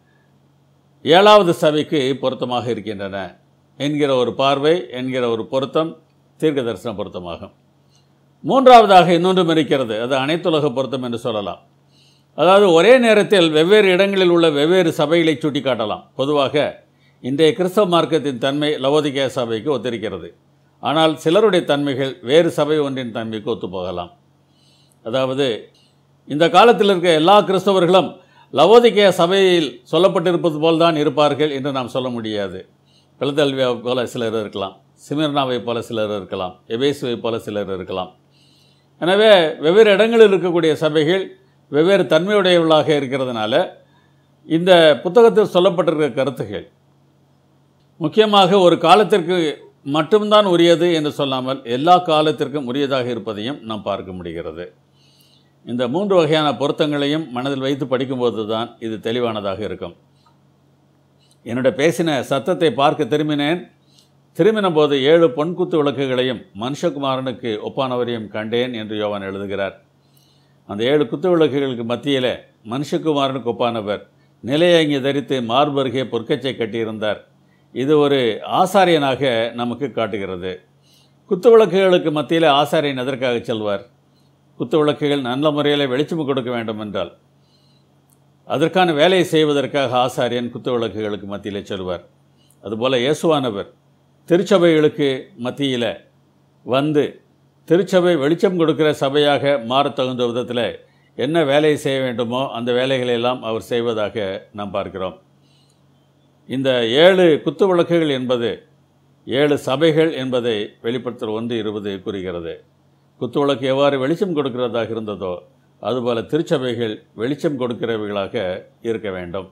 ஏழாவது சபைக்கு பொருத்தமாக இருக்கின்றன என்கிற ஒரு பார்வை, என்கிற ஒரு பொருத்தம் தீர்க்க தரிசன பொருத்தமாகும். மூன்றாவதாக இன்னொன்றும் இருக்கிறது, அது அனைத்துலக பொருத்தம் என்று சொல்லலாம். அதாவது ஒரே நேரத்தில் வெவ்வேறு இடங்களில் உள்ள வெவ்வேறு சபைகளை சுட்டி காட்டலாம். பொதுவாக இன்றைய கிறிஸ்தவ மார்க்கத்தின் தன்மை லவோதிகேயா சபைக்கு ஒத்திருக்கிறது. ஆனால் சிலருடைய தன்மைகள் வேறு சபை ஒன்றின் தன்மைக்கு ஒத்துப்போகலாம். அதாவது இந்த காலத்தில் இருக்க எல்லா கிறிஸ்தவர்களும் லவோதிகேயா சபையில் சொல்லப்பட்டிருப்பது போல்தான் இருப்பார்கள் என்று நாம் சொல்ல முடியாது. பிலதெல்பியா போல சிலர் இருக்கலாம், சிமிர்னாவை போல சிலர் இருக்கலாம், எபேசுவை போல சிலர் இருக்கலாம். எனவே வெவ்வேறு இடங்களில் இருக்கக்கூடிய சபைகள் வெவ்வேறு தன்மையுடையவர்களாக இருக்கிறதுனால இந்த புத்தகத்தில் சொல்லப்பட்டிருக்கிற கருத்துகள் முக்கியமாக ஒரு காலத்திற்கு மட்டும்தான் உரியது என்று சொல்லாமல் எல்லா காலத்திற்கும் உரியதாக இருப்பதையும் நாம் பார்க்க முடிகிறது. இந்த மூன்று வகையான பொருத்தங்களையும் மனதில் வைத்து படிக்கும்போது தான் இது தெளிவானதாக இருக்கும். என்னுடைய பேசின சத்தத்தை பார்க்க திரும்பினேன். திரும்பின போது ஏழு பொன்குத்து விளக்குகளையும் மனுஷகுமாரனுக்கு ஒப்பானவரையும் கண்டேன் என்று யோவான் எழுதுகிறார். அந்த ஏழு குத்து விளக்குகளுக்கு மத்தியில் மனுஷகுமாரனுக்கு ஒப்பானவர் நிலையங்கி தரித்து மார்பருகே பொற்கச்சை கட்டியிருந்தார். இது ஒரு ஆசாரியனாக நமக்கு காட்டுகிறது. குத்து விளக்குகளுக்கு மத்தியில் ஆசாரியன் எதற்காக செல்வார்? குத்து விளக்குகள் நல்ல முறையில் வெளிச்சம் கொடுக்க வேண்டும் என்றால் அதற்கான வேலையை செய்வதற்காக ஆசாரியன் குத்து விளக்குகளுக்கு மத்தியில் செல்வார். அதுபோல் இயேசுவானவர் திருச்சபைகளுக்கு மத்தியில் வந்து திருச்சபை வெளிச்சம் கொடுக்கிற சபையாக மாறத் தகுந்த விதத்தில் என்ன வேலையை செய்ய வேண்டுமோ அந்த வேலைகளெல்லாம் அவர் செய்வதாக நாம் பார்க்கிறோம். இந்த ஏழு குத்து விளக்குகள் என்பது ஏழு சபைகள் என்பதை வெளிப்படுத்தல் ஒன்று இருபது கூறுகிறது. குத்து விளக்கு எவ்வாறு வெளிச்சம் கொடுக்கிறதாக இருந்ததோ அதுபோல் திருச்சபைகள் வெளிச்சம் கொடுக்கிறவைகளாக இருக்க வேண்டும்.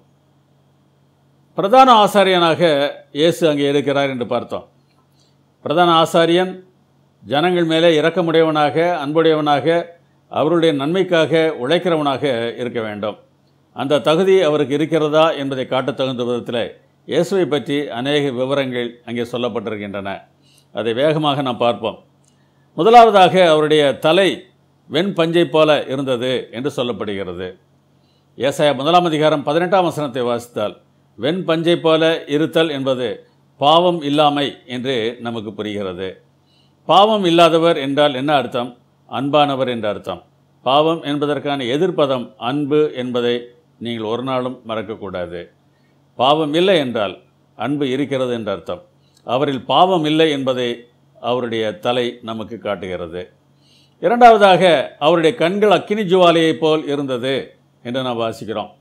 பிரதான ஆசாரியனாக இயேசு அங்கே இருக்கிறார் என்று பார்த்தோம். பிரதான ஆசாரியன் ஜனங்கள் மேலே இரக்கமுடையவனாக, அன்புடையவனாக, அவருடைய நன்மைக்காக உழைக்கிறவனாக இருக்க வேண்டும். அந்த தகுதி அவருக்கு இருக்கிறதா என்பதை காட்ட தகுந்த விதத்தில் இயேசுவை பற்றி அநேக விவரங்கள் அங்கே சொல்லப்பட்டிருக்கின்றன. அதை வேகமாக நாம் பார்ப்போம். முதலாவதாக அவருடைய தலை வெண் பஞ்சை போல இருந்தது என்று சொல்லப்படுகிறது. ஏசாயா முதலாம் அதிகாரம் பதினெட்டாம் வசனத்தை வாசித்தால் வெண் பஞ்சை போல இருத்தல் என்பது பாவம் இல்லாமை என்று நமக்கு புரிகிறது. பாவம் இல்லாதவர் என்றால் என்ன அர்த்தம்? அன்பானவர் என்ற அர்த்தம். பாவம் என்பதற்கான எதிர்ப்பதம் அன்பு என்பதை நீங்கள் ஒரு நாளும் மறக்கக்கூடாது. பாவம் இல்லை என்றால் அன்பு இருக்கிறது என்ற அர்த்தம். அவரில் பாவம் இல்லை என்பதை அவருடைய தலை நமக்கு காட்டுகிறது. இரண்டாவதாக அவருடைய கண்கள் அக்கினி ஜுவாலையைப் போல் இருந்தது என்று நாம் வாசிக்கிறோம்.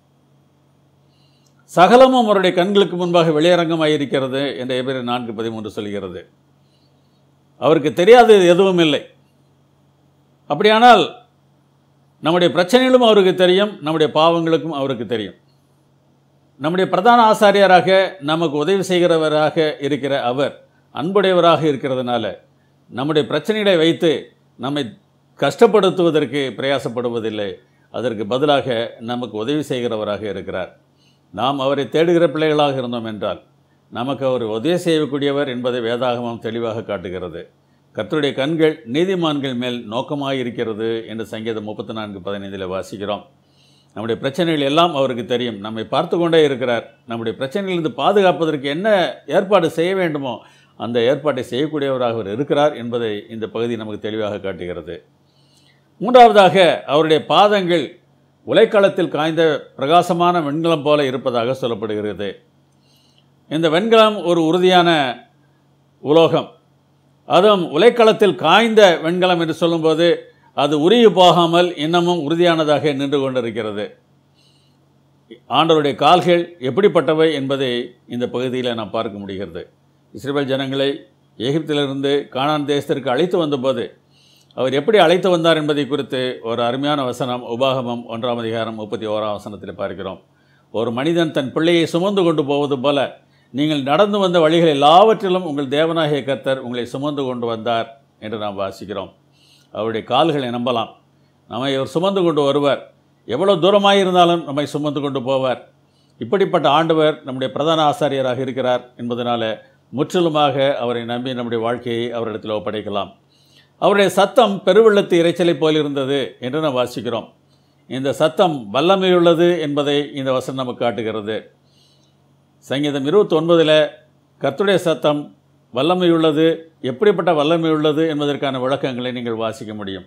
சகலமும் அவருடைய கண்களுக்கு முன்பாக வெளியரங்கமாயிருக்கிறது என்ற எபிரேயர் நான்கு பதிமூன்று சொல்கிறது. அவருக்கு தெரியாதது எதுவும் இல்லை. அப்படியானால் நம்முடைய பிரச்சனைகளும் அவருக்கு தெரியும், நம்முடைய பாவங்களுக்கும் அவருக்கு தெரியும். நம்முடைய பிரதான ஆசாரியராக நமக்கு உதவி செய்கிறவராக இருக்கிற அவர் அன்புடையவராக இருக்கிறதுனால நம்முடைய பிரச்சனைகளை வைத்து நம்மை கஷ்டப்படுத்துவதற்கு பிரயாசப்படுவதில்லை. அதற்கு பதிலாக நமக்கு உதவி செய்கிறவராக இருக்கிறார். நாம் அவரை தேடுகிற பிள்ளைகளாக இருந்தோம் என்றால் நமக்கு அவர் உதவி செய்யக்கூடியவர் என்பதை வேதாகமம் தெளிவாக காட்டுகிறது. கர்த்தருடைய கண்கள் நீதிமான்கள் மேல் நோக்கமாயிருக்கிறது என்று சங்கீதம் முப்பத்தி நான்கு பதினைந்தில் வாசிக்கிறோம். நம்முடைய பிரச்சனைகள் எல்லாம் அவருக்கு தெரியும். நம்மை பார்த்து கொண்டே இருக்கிறார். நம்முடைய பிரச்சனைகளிலிருந்து பாதுகாப்பதற்கு என்ன ஏற்பாடு செய்ய வேண்டுமோ அந்த ஏற்பாட்டை செய்யக்கூடியவராக அவர் இருக்கிறார் என்பதை இந்த பகுதி நமக்கு தெளிவாக காட்டுகிறது. மூன்றாவதாக, அவருடைய பாதங்கள் உலைக்களத்தில் காய்ந்த பிரகாசமான வெண்கலம் போல இருப்பதாக சொல்லப்படுகிறது. இந்த வெண்கலம் ஒரு உறுதியான உலோகம். அதுவும் உலைக்களத்தில் காய்ந்த வெண்கலம் என்று சொல்லும்போது அது உருகி போகாமல் இன்னமும் உறுதியானதாக நின்று கொண்டிருக்கிறது. ஆண்டவருடைய கால்கள் எப்படிப்பட்டவை என்பதை இந்த பகுதியில் நாம் பார்க்க முடிகிறது. இஸ்ரவேல் ஜனங்களை எகிப்திலிருந்து கானான் தேசத்திற்கு அழைத்து வந்தபோது அவர் எப்படி அழைத்து வந்தார் என்பதை குறித்து ஒரு அருமையான வசனம் உபாகமம் ஒன்றாம் அதிகாரம் முப்பத்தி ஓராம் வசனத்தில் பார்க்கிறோம். ஒரு மனிதன் தன் பிள்ளையை சுமந்து கொண்டு போவது போல நீங்கள் நடந்து வந்த வழிகள் எல்லாவற்றிலும் உங்கள் தேவனாகிய கர்த்தர் உங்களை சுமந்து கொண்டு வந்தார் என்று நாம் வாசிக்கிறோம். அவருடைய கால்களை நம்பலாம். நம்மை அவர் சுமந்து கொண்டு வருவார். எவ்வளோ தூரமாக இருந்தாலும் நம்மை சுமந்து கொண்டு போவார். இப்படிப்பட்ட ஆண்டவர் நம்முடைய பிரதான ஆசாரியராக இருக்கிறார் என்பதனால முற்றிலுமாக அவரை நம்பி நம்முடைய வாழ்க்கையை அவரிடத்தில் ஒப்படைக்கலாம். அவருடைய சத்தம் பெருவெள்ளத்து இரைச்சலை போல் இருந்தது என்று நாம் வாசிக்கிறோம். இந்த சத்தம் வல்லமையுள்ளது என்பதை இந்த வசனம் நமக்கு காட்டுகிறது. சங்கீதம் இருபத்தி ஒன்பதில் கர்த்தருடைய சத்தம் வல்லமையுள்ளது, எப்படிப்பட்ட வல்லமையுள்ளது என்பதற்கான விளக்கங்களை நீங்கள் வாசிக்க முடியும்.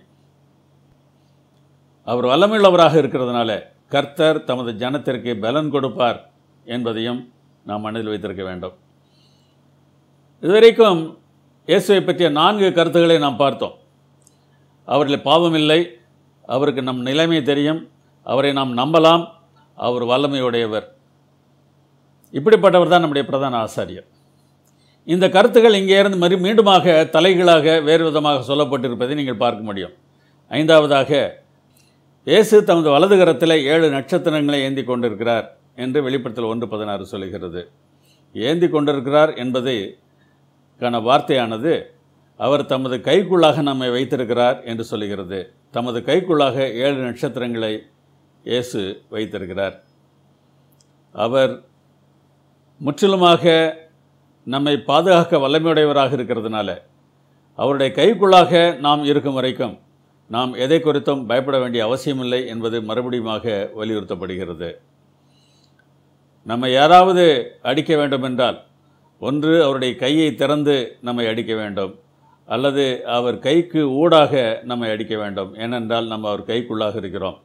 அவர் வல்லமையுள்ளவராக இருக்கிறதுனால கர்த்தர் தமது ஜனத்திற்கு பலன் கொடுப்பார் என்பதையும் நாம் மனதில் வைத்திருக்க வேண்டும். இதுவரைக்கும் இயேசுவை பற்றிய நான்கு கருத்துக்களை நாம் பார்த்தோம். அவரில் பாவம் இல்லை, அவருக்கு நம் நிலைமை தெரியும், அவரை நாம் நம்பலாம், அவர் வல்லமையுடையவர். இப்படிப்பட்டவர் தான் நம்முடைய பிரதான ஆசாரியர். இந்த கருத்துக்கள் இங்கே இருந்து மறு மீண்டுமாக தலைகளாக வேறு விதமாக சொல்லப்பட்டிருப்பதை நீங்கள் பார்க்க முடியும். ஐந்தாவதாக, இயேசு தமது வலது கரத்தில் ஏழு நட்சத்திரங்களை ஏந்தி கொண்டிருக்கிறார் என்று வெளிப்படுத்தல் ஒன்று பதினாறு சொல்கிறது. ஏந்தி கொண்டிருக்கிறார் என்பது கான வார்த்தையானது அவர் தமது கைக்குள்ளாக நம்மை வைத்திருக்கிறார் என்று சொல்லுகிறது. தமது கைக்குள்ளாக ஏழு நட்சத்திரங்களை இயேசு வைத்திருக்கிறார். அவர் முற்றிலுமாக நம்மை பாதுகாக்க வல்லமையுடையவராக இருக்கிறதுனால அவருடைய கைக்குள்ளாக நாம் இருக்கும் வரைக்கும் நாம் எதை குறித்தும் பயப்பட வேண்டிய அவசியமில்லை என்பது மறுபடியுமாக வலியுறுத்தப்படுகிறது. நம்மை யாராவது அடிக்க வேண்டுமென்றால் ஒன்று அவருடைய கையை திறந்து நம்மை அடிக்க வேண்டும், அல்லது அவர் கைக்கு ஊடாக நம்மை அடிக்க வேண்டும். ஏனென்றால் நம்ம அவர் கைக்குள்ளாக இருக்கிறோம்.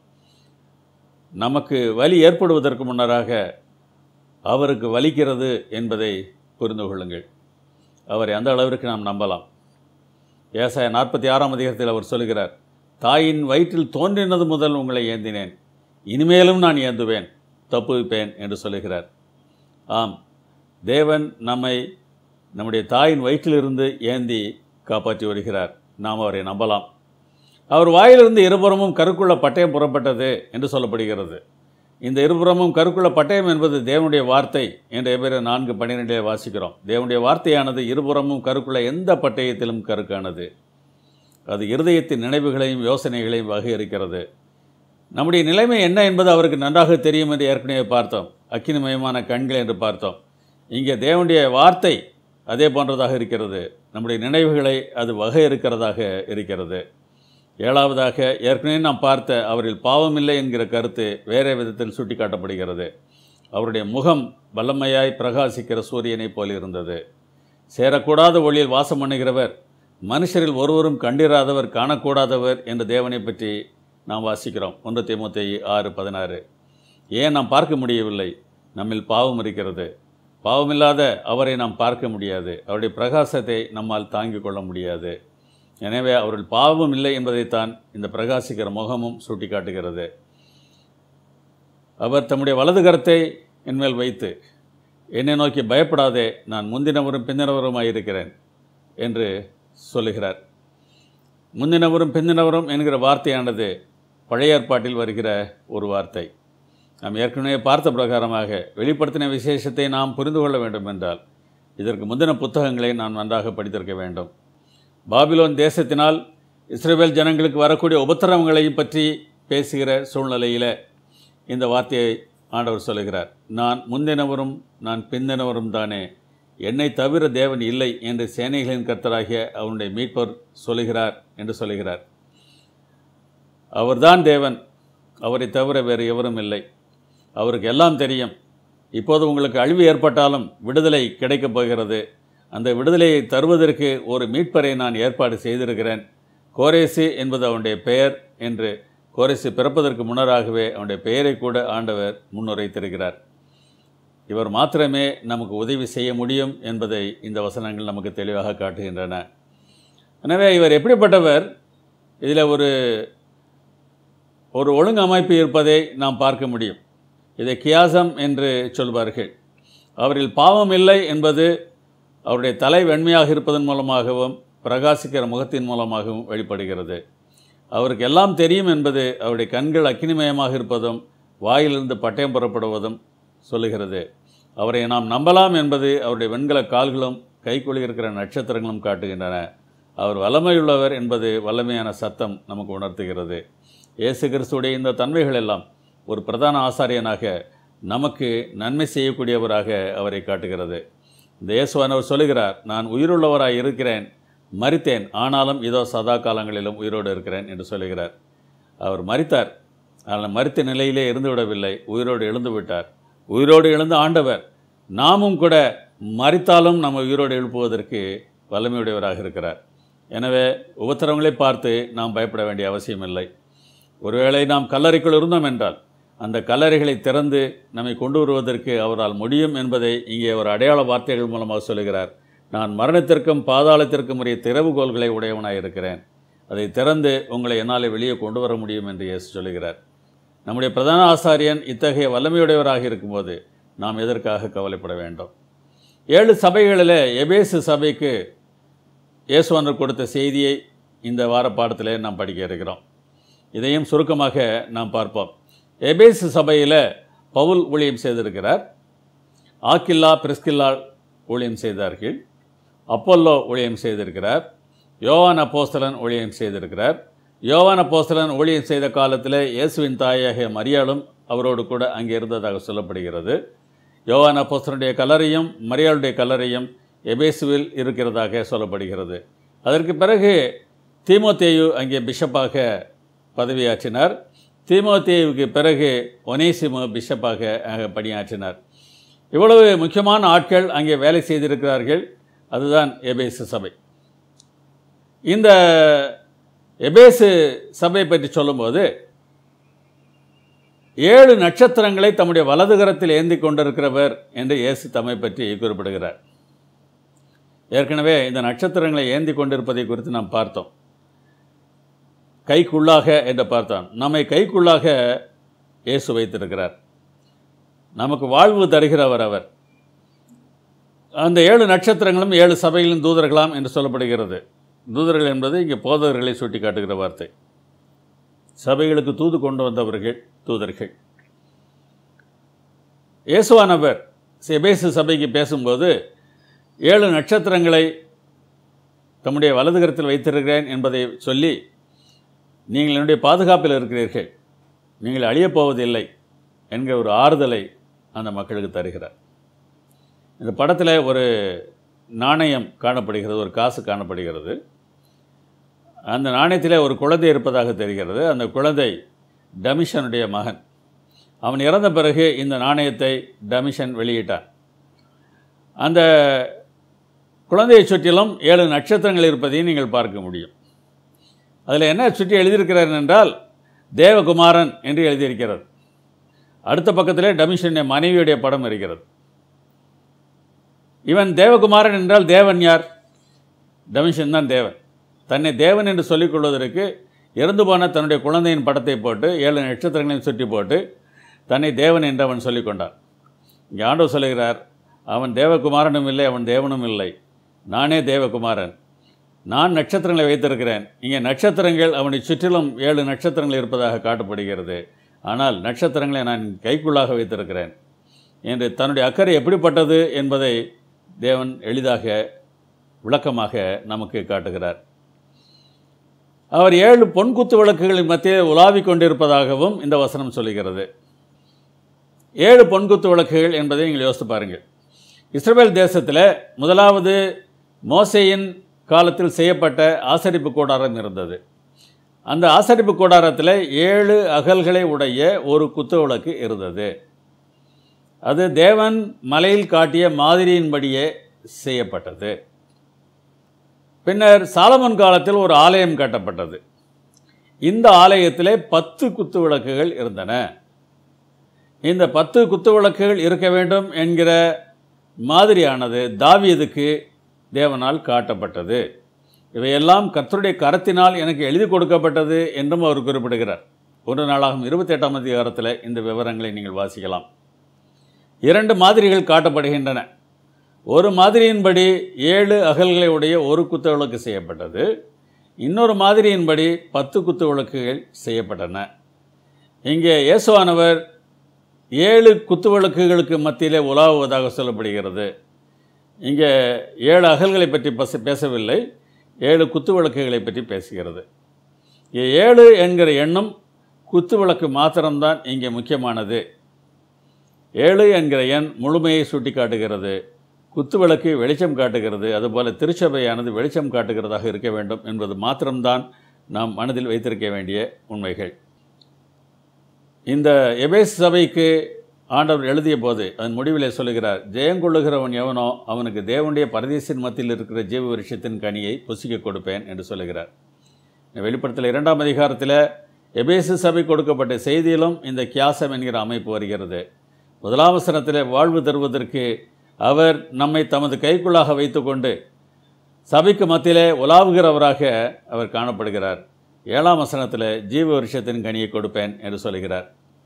நமக்கு வலி ஏற்படுவதற்கு முன்னராக அவருக்கு வலிக்கிறது என்பதை புரிந்து கொள்ளுங்கள். அவரை அந்த அளவிற்கு நாம் நம்பலாம். ஏசாயா நாற்பத்தி ஆறாம் அதிகாரத்தில் அவர் சொல்கிறார், தாயின் வயிற்றில் தோன்றினது முதல் உங்களை ஏந்தினேன், இனிமேலும் நான் ஏந்துவேன், தப்புவிப்பேன் என்று சொல்லுகிறார். ஆம், தேவன் நம்மை நம்முடைய தாயின் வயிற்றிலிருந்து ஏந்தி காப்பாற்றி வருகிறார். நாம் அவரை நம்பலாம். அவர் வாயிலிருந்து இருபுறமும் கருக்குள்ள பட்டயம் புறப்பட்டது என்று சொல்லப்படுகிறது. இந்த இருபுறமும் கருக்குள்ள பட்டயம் என்பது தேவனுடைய வார்த்தை என்று எபிரேயர் நான்கு பன்னிரெண்டில் வாசிக்கிறோம். தேவனுடைய வார்த்தையானது இருபுறமும் கருக்குள்ள எந்த பட்டயத்திலும் கருக்கானது. அது இருதயத்தின் நினைவுகளையும் யோசனைகளையும் வகையறுக்கிறது. நம்முடைய நிலைமை என்ன என்பது அவருக்கு நன்றாக தெரியும் என்று ஏற்கனவே பார்த்தோம். அக்கினிமயமான கண்கள் என்று பார்த்தோம். இங்கே தேவனுடைய வார்த்தை அதே போன்றதாக இருக்கிறது. நம்முடைய நினைவுகளை அது வகையறுக்கிறதாக இருக்கிறது. ஏழாவதாக, ஏற்கனவே நாம் பார்த்த அவரில் பாவமில்லை என்கிற கருத்து வேறே விதத்தில் சுட்டி காட்டப்படுகிறது. அவருடைய முகம் வல்லமையாய் பிரகாசிக்கிற சூரியனைப் போல் இருந்தது. சேரக்கூடாத ஒளியில் வாசம் பண்ணுகிறவர், மனுஷரில் ஒருவரும் கண்டிராதவர், காணக்கூடாதவர் என்ற தேவனை பற்றி நாம் வாசிக்கிறோம். ஒன்று தீமோத்தேயு ஆறு பதினாறு. ஏன் நாம் பார்க்க முடியவில்லை? நம்மில் பாவம் இருக்கிறது. பாவமில்லாத அவரை நாம் பார்க்க முடியாது. அவருடைய பிரகாசத்தை நம்மால் தாங்கிக் கொள்ள முடியாது. எனவே அவர்கள் பாவம் இல்லை என்பதைத்தான் இந்த பிரகாசிக்கிற முகமும் சுட்டி காட்டுகிறது. அவர் தம்முடைய வலது கரத்தை என்மேல் வைத்து என்னை நோக்கி பயப்படாதே, நான் முந்தினவரும் பிந்தினவருமாயிருக்கிறேன் என்று சொல்லுகிறார். முந்தினவரும் பிந்தினவரும் என்கிற வார்த்தையானது பழைய ஏற்பாட்டில் வருகிற ஒரு வார்த்தை. நாம் ஏற்கனவே பார்த்த பிரகாரமாக வெளிப்படுத்தின விசேஷத்தை நாம் புரிந்து கொள்ள வேண்டும் என்றால் இதற்கு முந்தின புத்தகங்களை நாம் நன்றாக படித்திருக்க வேண்டும். பாபிலோன் தேசத்தினால் இஸ்ரவேல் ஜனங்களுக்கு வரக்கூடிய உபத்திரவங்களையும் பற்றி பேசுகிற சூழ்நிலையில் இந்த வார்த்தையை ஆண்டவர் சொல்லுகிறார். நான் முந்தினவரும் நான் பிந்தினவரும் தானே, என்னை தவிர தேவன் இல்லை என்று சேனைகளின் கர்த்தராகிய அவனுடைய மீட்பர் சொல்லுகிறார் என்று சொல்லுகிறார். அவர்தான் தேவன், அவரை தவிர வேறு எவரும் இல்லை. அவருக்கு எல்லாம் தெரியும். இப்போது உங்களுக்கு அழிவு ஏற்பட்டாலும் விடுதலை கிடைக்கப் போகிறது. அந்த விடுதலையை தருவதற்கு ஒரு மீட்பரை நான் ஏற்பாடு செய்திருக்கிறேன். கோரேசு என்பது அவனுடைய பெயர் என்று கோரேசு பிறப்பதற்கு முன்னராகவே அவனுடைய பெயரை கூட ஆண்டவர் முன்னுரைத்திருக்கிறார். இவர் மாத்திரமே நமக்கு உதவி செய்ய முடியும் என்பதை இந்த வசனங்கள் நமக்கு தெளிவாக காட்டுகின்றன. எனவே இவர் எப்படிப்பட்டவர்? இதில் ஒரு ஒரு ஒழுங்கு அமைப்பு இருப்பதை நாம் பார்க்க முடியும். இதை கியாசம் என்று சொல்வார்கள். அவரில் பாவம் இல்லை என்பது அவருடைய தலை வெண்மையாக இருப்பதன் மூலமாகவும் பிரகாசிக்கிற முகத்தின் மூலமாகவும் வெளிப்படுகிறது. அவருக்கு எல்லாம் தெரியும் என்பது அவருடைய கண்கள் அக்கினிமயமாக இருப்பதும் வாயிலிருந்து பட்டயம் புறப்படுவதும் சொல்லுகிறது. அவரை நாம் நம்பலாம் என்பது அவருடைய வெண்கல கால்களும் கைக்குள்ளே இருக்கிற நட்சத்திரங்களும் காட்டுகின்றன. அவர் வல்லமையுள்ளவர் என்பது வல்லமையான சத்தம் நமக்கு உணர்த்துகிறது. இயேசு கிறிஸ்துடைய இந்த தன்மைகள் எல்லாம் ஒரு பிரதான ஆசாரியனாக நமக்கு நன்மை செய்யக்கூடியவராக அவரை காட்டுகிறது. இந்த இயேசுவானவர் சொல்லுகிறார், நான் உயிருள்ளவராய் இருக்கிறேன், மரித்தேன், ஆனாலும் இதோ சதா காலங்களிலும் உயிரோடு இருக்கிறேன் என்று சொல்லுகிறார். அவர் மரித்தார், ஆனால் மரித்த நிலையிலே இருந்து விடவில்லை, உயிரோடு எழுந்து விட்டார். உயிரோடு எழுந்த ஆண்டவர் நாமும் கூட மரித்தாலும் நம்ம உயிரோடு எழுப்புவதற்கு வல்லமையுடையவராக இருக்கிறார். எனவே உபத்திரவங்களை பார்த்து நாம் பயப்பட வேண்டிய அவசியமில்லை. ஒருவேளை நாம் கல்லறைக்குள் இருந்தோம் என்றால் அந்த கல்லறைகளை திறந்து நம்மை கொண்டு வருவதற்கு அவரால் முடியும் என்பதை இங்கே ஒரு அடையாள வார்த்தைகள் மூலமாக சொல்லுகிறார். நான் மரணத்திற்கும் பாதாளத்திற்கும் உரிய திறவுகோல்களை உடையவனாக இருக்கிறேன், அதை திறந்து உங்களை என்னால் வெளியே கொண்டு வர முடியும் என்று இயேசு சொல்லுகிறார். நம்முடைய பிரதான ஆசாரியன் இத்தகைய வல்லமையுடையவராக இருக்கும்போது நாம் எதற்காக கவலைப்பட வேண்டும்? ஏழு சபைகளில் எபேசு சபைக்கு இயேசுவானவர் கொடுத்த செய்தியை இந்த வார பாடத்திலே நாம் படிக்க இருக்கிறோம். இதையும் சுருக்கமாக நாம் பார்ப்போம். எபேசு சபையில் பவுல் ஊழியம் செய்திருக்கிறார். ஆக்கில்லா பிரிஸ்கில்லா ஊழியம் செய்தார்கள். அப்போல்லோ ஊழியம் செய்திருக்கிறார். யோவான் அப்போஸ்தலன் ஊழியம் செய்திருக்கிறார். யோவான் அப்போஸ்தலன் ஊழியம் செய்த காலத்தில் இயேசுவின் தாயாகிய மரியாளும் அவரோடு கூட அங்கே இருந்ததாக சொல்லப்படுகிறது. யோவான் அப்போஸ்தலனுடைய கல்லறையும் மரியாளுடைய கல்லறையும் எபேசுவில் இருக்கிறதாக சொல்லப்படுகிறது. அதற்கு பிறகு தீமோத்தேயு அங்கே பிஷப்பாக பதவியாற்றினார். தீமோத்தேயுவுக்கு பிறகு ஒனேசிமு பிஷப்பாக பணியாற்றினார். இவ்வளவு முக்கியமான ஆட்கள் அங்கே வேலை செய்திருக்கிறார்கள். அதுதான் எபேசு சபை. இந்த எபேசு சபை பற்றி சொல்லும்போது ஏழு நட்சத்திரங்களை தம்முடைய வலதுகரத்தில் ஏந்தி கொண்டிருக்கிறவர் என்று இயேசு தம்மை பற்றி குறிப்பிடுகிறார். ஏற்கனவே இந்த நட்சத்திரங்களை ஏந்தி கொண்டிருப்பதை குறித்து நாம் பார்த்தோம். கைக்குள்ளாக என்று பார்த்தோம். நம்மை கைக்குள்ளாக இயேசு வைத்திருக்கிறார். நமக்கு வாழ்வு தருகிறவர் அவர். அந்த ஏழு நட்சத்திரங்களும் ஏழு சபைகளின் தூதர்களாம் என்று சொல்லப்படுகிறது. தூதர்கள் என்பது இங்கே போதகர்களை சுட்டி காட்டுகிற வார்த்தை. சபைகளுக்கு தூது கொண்டு வந்தவர்கள் தூதர்கள். இயேசுவானவர் எபேசு சபைக்கு பேசும்போது ஏழு நட்சத்திரங்களை தம்முடைய வலதுகரத்தில் வைத்திருக்கிறேன் என்பதை சொல்லி, நீங்கள் என்னுடைய பாதுகாப்பில் இருக்கிறீர்கள், நீங்கள் அழியப் போவதில்லை என்கிற ஒரு ஆறுதலை அந்த மக்களுக்கு தருகிறார். இந்த படத்தில் ஒரு நாணயம் காணப்படுகிறது, ஒரு காசு காணப்படுகிறது. அந்த நாணயத்தில் ஒரு குழந்தை இருப்பதாக தெரிகிறது. அந்த குழந்தை டமிஷனுடைய மகன். அவன் இறந்த பிறகு இந்த நாணயத்தை டமிஷன் வெளியிட்டான். அந்த குழந்தையை சுற்றிலும் ஏழு நட்சத்திரங்கள் இருப்பதையும் நீங்கள் பார்க்க முடியும். அதில் என்ன சுற்றி எழுதியிருக்கிறார் என்றால் தேவகுமாரன் என்று எழுதியிருக்கிறது. அடுத்த பக்கத்திலே டமிஷனுடைய மனைவியுடைய படம் இருக்கிறது. இவன் தேவகுமாரன் என்றால் தேவன் யார்? டமிஷன் தான் தேவன். தன்னை தேவன் என்று சொல்லிக் கொள்வதற்கு இறந்து போன தன்னுடைய குழந்தையின் படத்தை போட்டு ஏழு நட்சத்திரங்களையும் சுற்றி போட்டு தன்னை தேவன் என்று அவன் சொல்லிக் கொண்டான். இங்கே ஆண்டவர் சொல்லுகிறார், அவன் தேவகுமாரனும் இல்லை, அவன் தேவனும் இல்லை, நானே தேவகுமாரன், நான் நட்சத்திரங்களை வைத்திருக்கிறேன். இங்கே நட்சத்திரங்கள் அவனை சுற்றிலும் ஏழு நட்சத்திரங்கள் இருப்பதாக காட்டப்படுகிறது. ஆனால் நட்சத்திரங்களை நான் கைக்குள்ளாக வைத்திருக்கிறேன் என்று தன்னுடைய அக்கறை எப்படிப்பட்டது என்பதை தேவன் எளிதாக விளக்கமாக நமக்கு காட்டுகிறார். அவர் ஏழு பொன்குத்து விளக்குகளின் மத்தியில் உலாவிக் கொண்டிருப்பதாகவும் இந்த வசனம் சொல்லுகிறது. ஏழு பொன்குத்து விளக்குகள் என்பதை நீங்கள் யோசித்து பாருங்கள். இஸ்ரவேல் தேசத்தில் முதலாவது மோசேயின் காலத்தில் செய்யப்பட்ட ஆசரிப்பு கூடாரம் இருந்தது. அந்த ஆசரிப்பு கூடாரத்தில் ஏழு அகல்களை உடைய ஒரு குத்துவிளக்கு இருந்தது. அது தேவன் மலையில் காட்டிய மாதிரியின்படியே செய்யப்பட்டது. பின்னர் சாலமோன் காலத்தில் ஒரு ஆலயம் கட்டப்பட்டது. இந்த ஆலயத்திலே பத்து குத்து விளக்குகள் இருந்தன. இந்த பத்து குத்து விளக்குகள் இருக்க வேண்டும் என்கிற மாதிரியானது தாவீதுக்கு தேவனால் காட்டப்பட்டது. இவையெல்லாம் கர்த்தருடைய கரத்தினால் எனக்கு எழுதி கொடுக்கப்பட்டது என்றும் அவர் குறிப்பிடுகிறார். ஒன்று நாளாகும் இருபத்தி எட்டாம் அதிகாரத்தில் இந்த விவரங்களை நீங்கள் வாசிக்கலாம். இரண்டு மாதிரிகள் காட்டப்படுகின்றன. ஒரு மாதிரியின்படி ஏழு அகல்களை உடைய ஒரு குத்து விளக்கு செய்யப்பட்டது. இன்னொரு மாதிரியின்படி பத்து குத்து விளக்குகள் செய்யப்பட்டன. இங்கே இயேசுவானவர் ஏழு குத்து விளக்குகளுக்கு மத்தியிலே உலாவுவதாக சொல்லப்படுகிறது. இங்கே ஏழு அகல்களை பற்றி பச பேசவில்லை, ஏழு குத்து விளக்குகளை பற்றி பேசுகிறது. ஏழு என்கிற எண்ணம் குத்து விளக்கு மாத்திரம்தான் இங்கே முக்கியமானது. ஏழு என்கிற எண் முழுமையை சுட்டி காட்டுகிறது. குத்து விளக்கு வெளிச்சம் காட்டுகிறது. அதுபோல் திருச்சபையானது வெளிச்சம் காட்டுகிறதாக இருக்க வேண்டும் என்பது மாத்திரம்தான் நாம் மனதில் வைத்திருக்க வேண்டிய உண்மைகள். இந்த எபேசு சபைக்கு ஆண்டவர் எழுதிய போது அதன் முடிவிலே சொல்லுகிறார், ஜெயங்கொள்ளுகிறவன் எவனோ அவனுக்கு தேவனுடைய பரதேசின் மத்தியில் இருக்கிற ஜீவ விருட்சத்தின் கனியை புசிக்க கொடுப்பேன் என்று சொல்லுகிறார். வெளிப்படுத்தல் இரண்டாம் அதிகாரத்தில் எபேசு சபை கொடுக்கப்பட்ட செய்தியிலும் இந்த கியாசம் என்கிற அமைப்பு வருகிறது. முதலாம் வசனத்தில் வாழ்வு தருவதற்கு அவர் நம்மை தமது கைக்குள்ளாக வைத்து கொண்டு சபைக்கு மத்தியிலே உலாவுகிறவராக அவர் காணப்படுகிறார். ஏழாம் வசனத்தில் ஜீவ விருட்சத்தின் கனியை கொடுப்பேன் என்று சொல்லுகிறார்.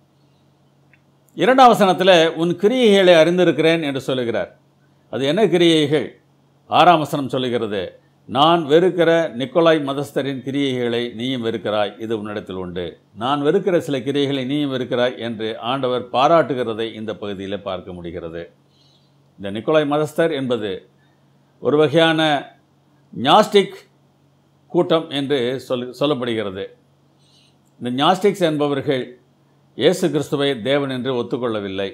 இரண்டாம் வசனத்தில் உன் கிரியைகளை அறிந்திருக்கிறேன் என்று சொல்லுகிறார். அது என்ன கிரியைகள்? ஆறாம் வசனம் சொல்லுகிறது, நான் வெறுக்கிற நிக்கோலாய் மதஸ்தரின் கிரியைகளை நீயும் வெறுக்கிறாய், இது உன்னிடத்தில் உண்டு. நான் வெறுக்கிற சில கிரியைகளை நீயும் வெறுக்கிறாய் என்று ஆண்டவர் பாராட்டுகிறதை இந்த பகுதியில் பார்க்க முடிகிறது. இந்த நிக்கோலாய் மதஸ்தர் என்பது ஒரு வகையான ஞாஸ்டிக் கூட்டம் என்று சொல் சொல்லப்படுகிறது. இந்த ஞாஸ்டிக்ஸ் என்பவர்கள் இயேசு கிறிஸ்துவை தேவன் என்று ஒத்துக்கொள்ளவில்லை.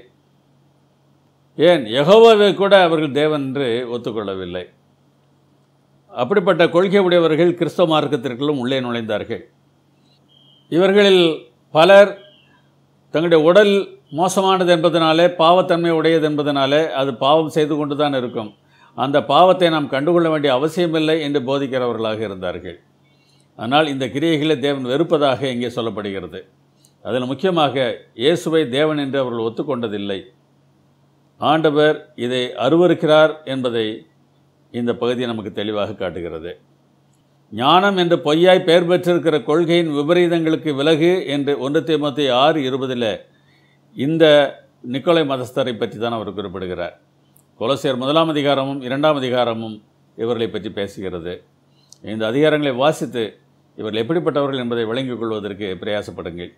ஏன் யெகோவாவை கூட அவர்கள் தேவன் என்று ஒத்துக்கொள்ளவில்லை. அப்படிப்பட்ட கொள்கை உடையவர்கள் கிறிஸ்தவ மார்க்கத்திற்குள்ளும் உள்ளே நுழைந்தார்கள். இவர்களில் பலர் தங்களுடைய உடல் மோசமானது என்பதனாலே, பாவத்தன்மை உடையது என்பதனாலே அது பாவம் செய்து கொண்டு தான் இருக்கும், அந்த பாவத்தை நாம் கண்டுகொள்ள வேண்டிய அவசியமில்லை என்று போதிக்கிறவர்களாக இருந்தார்கள். ஆனால் இந்த கிரியைகளை தேவன் வெறுப்பதாக இங்கே சொல்லப்படுகிறது. அதில் முக்கியமாக இயேசுவை தேவன் என்று அவர்கள் ஒத்துக்கொண்டதில்லை. ஆண்டவர் இதை அருவருக்கிறார் என்பதை இந்த பகுதி நமக்கு தெளிவாக காட்டுகிறது. ஞானம் என்று பொய்யாய் பெயர் பெற்றிருக்கிற கொள்கையின் விபரீதங்களுக்கு விலகு என்று ஒன்று தீமோத்தேயு ஆறு இருபதில் இந்த நிக்கோலை மதஸ்தரை பற்றி தான் அவர் குறிப்பிடுகிறார். கொலோசியர் முதலாம் அதிகாரமும் இரண்டாம் அதிகாரமும் இவர்களை பற்றி பேசுகிறது. இந்த அதிகாரங்களை வாசித்து இவர்கள் எப்படிப்பட்டவர்கள் என்பதை விளங்கிக் கொள்வதற்கு பிரயாசப்படுங்கள்.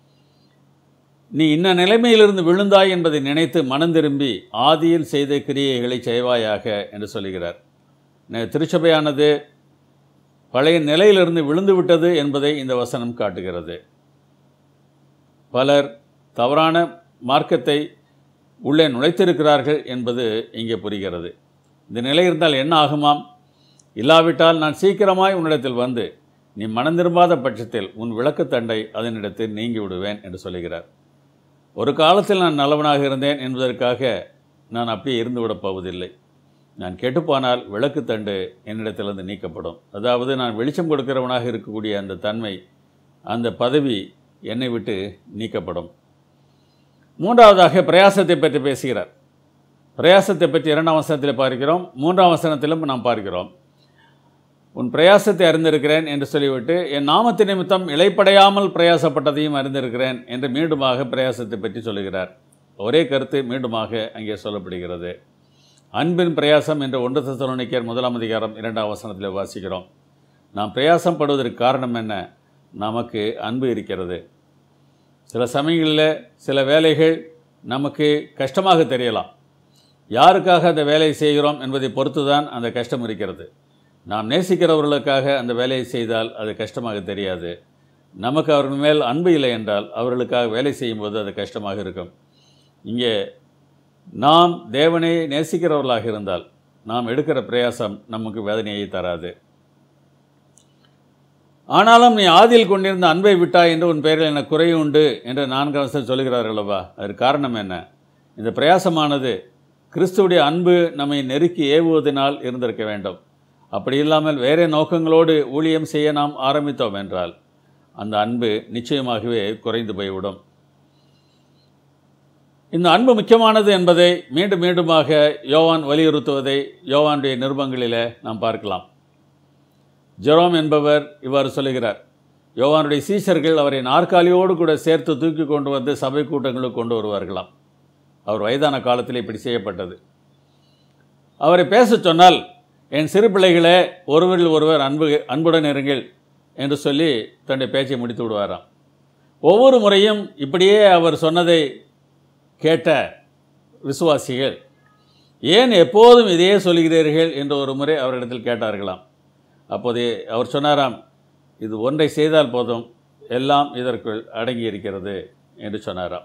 நீ இன்ன நிலைமையிலிருந்து விழுந்தாய் என்பதை நினைத்து மனம் திரும்பி ஆதியில் செய்த கிரியைகளை செய்வாயாக என்று சொல்லுகிறார். திருச்சபையானது பழைய நிலையிலிருந்து விழுந்து விட்டது என்பதை இந்த வசனம் காட்டுகிறது. பலர் தவறான மார்க்கத்தை உள்ளே நுழைத்திருக்கிறார்கள் என்பது இங்கே புரிகிறது. இந்த நிலை இருந்தால் என்ன ஆகுமாம்? இல்லாவிட்டால் நான் சீக்கிரமாய் உன்னிடத்தில் வந்து நீ மனம் திரும்பாத பட்சத்தில் உன் விளக்குத்தண்டை அதனிடத்தில் நீங்கி விடுவேன் என்று சொல்லுகிறார். ஒரு காலத்தில் நான் நல்லவனாக இருந்தேன் என்பதற்காக நான் அப்படியே இருந்து விடப் போவதில்லை. நான் கெட்டுப்போனால் விளக்குத்தண்டு என்னிடத்திலிருந்து நீக்கப்படும். அதாவது நான் வெளிச்சம் கொடுக்கிறவனாக இருக்கக்கூடிய அந்த தன்மை, அந்த பதவி என்னை விட்டு நீக்கப்படும். மூன்றாவதாக பிரயாசத்தை பற்றி பேசுகிறார். பிரயாசத்தை பற்றி இரண்டாம் வசனத்தில் பார்க்கிறோம், மூன்றாம் வசனத்திலும் நாம் பார்க்கிறோம். உன் பிரயாசத்தை அறிந்திருக்கிறேன் என்று சொல்லிவிட்டு என் நாமத்து நிமித்தம் இளைப்படையாமல் பிரயாசப்பட்டதையும் அறிந்திருக்கிறேன் என்று மீண்டுமாக பிரயாசத்தை பற்றி சொல்லுகிறார். ஒரே கருத்து மீண்டுமாக அங்கே சொல்லப்படுகிறது. அன்பின் பிரயாசம் என்று ஒன்று தெசலோனிக்கேயர் முதலாம் அதிகாரம் இரண்டாம் வசனத்தில் வாசிக்கிறோம். நாம் பிரயாசம் படுவதற்கு காரணம் என்ன? நமக்கு அன்பு இருக்கிறது. சில சமயங்களில் சில வேலைகள் நமக்கு கஷ்டமாக தெரியலாம். யாருக்காக அந்த வேலையை செய்கிறோம் என்பதை பொறுத்து தான் அந்த கஷ்டம் இருக்கிறது. நாம் நேசிக்கிறவர்களுக்காக அந்த வேலையை செய்தால் அது கஷ்டமாக தெரியாது. நமக்கு அவர்கள் மேல் அன்பு இல்லை என்றால் அவர்களுக்காக வேலை செய்யும்போது அது கஷ்டமாக இருக்கும். இங்கே நாம் தேவனை நேசிக்கிறவர்களாக இருந்தால் நாம் எடுக்கிற பிரயாசம் நமக்கு வேதனையை தராது. ஆனாலும் நீ ஆதியில் கொண்டிருந்த அன்பை விட்டாய் என்று உன் பெயரில் எனக்கு குறை உண்டு என்று நான்காம் வசனம் சொல்கிறார்கள் அல்லவா? அதற்கு காரணம் என்ன? இந்த பிரயாசமானது கிறிஸ்துவுடைய அன்பு நம்மை நெருக்கி ஏவுவதனால் இருந்திருக்க வேண்டும். அப்படி இல்லாமல் வேறே நோக்கங்களோடு ஊழியம் செய்ய நாம் ஆரம்பித்தோம் என்றால் அந்த அன்பு நிச்சயமாகவே குறைந்து போய்விடும். இந்த அன்பு முக்கியமானது என்பதை மீண்டும் மீண்டுமாக யோவான் வலியுறுத்துவதை யோவானுடைய நிருபங்களிலே நாம் பார்க்கலாம். ஜெரோம் என்பவர் இவ்வாறு சொல்லுகிறார், யோவானுடைய சீஷர்கள் அவரை நாற்காலியோடு கூட சேர்த்து தூக்கி கொண்டு வந்து சபை கூட்டங்களுக்கு கொண்டு வருவார்களாம். அவர் வயதான காலத்தில் இப்படி செய்யப்பட்டது. அவரை பேச சொன்னால், என் சிறு பிள்ளைகளே, ஒருவரில் ஒருவர் அன்பு அன்புடன் இருங்கள் என்று சொல்லி தன்னுடைய பேச்சை முடித்து விடுவாராம். ஒவ்வொரு முறையும் இப்படியே அவர் சொன்னதை கேட்ட விசுவாசிகள், ஏன் எப்போதும் இதையே சொல்கிறீர்கள் என்று ஒரு முறை அவரிடத்தில் கேட்டார்களாம். அப்போது அவர் சொன்னாராம், இது ஒன்றை செய்தால் போதும், எல்லாம் இதற்குள் அடங்கி இருக்கிறது என்று சொன்னாராம்.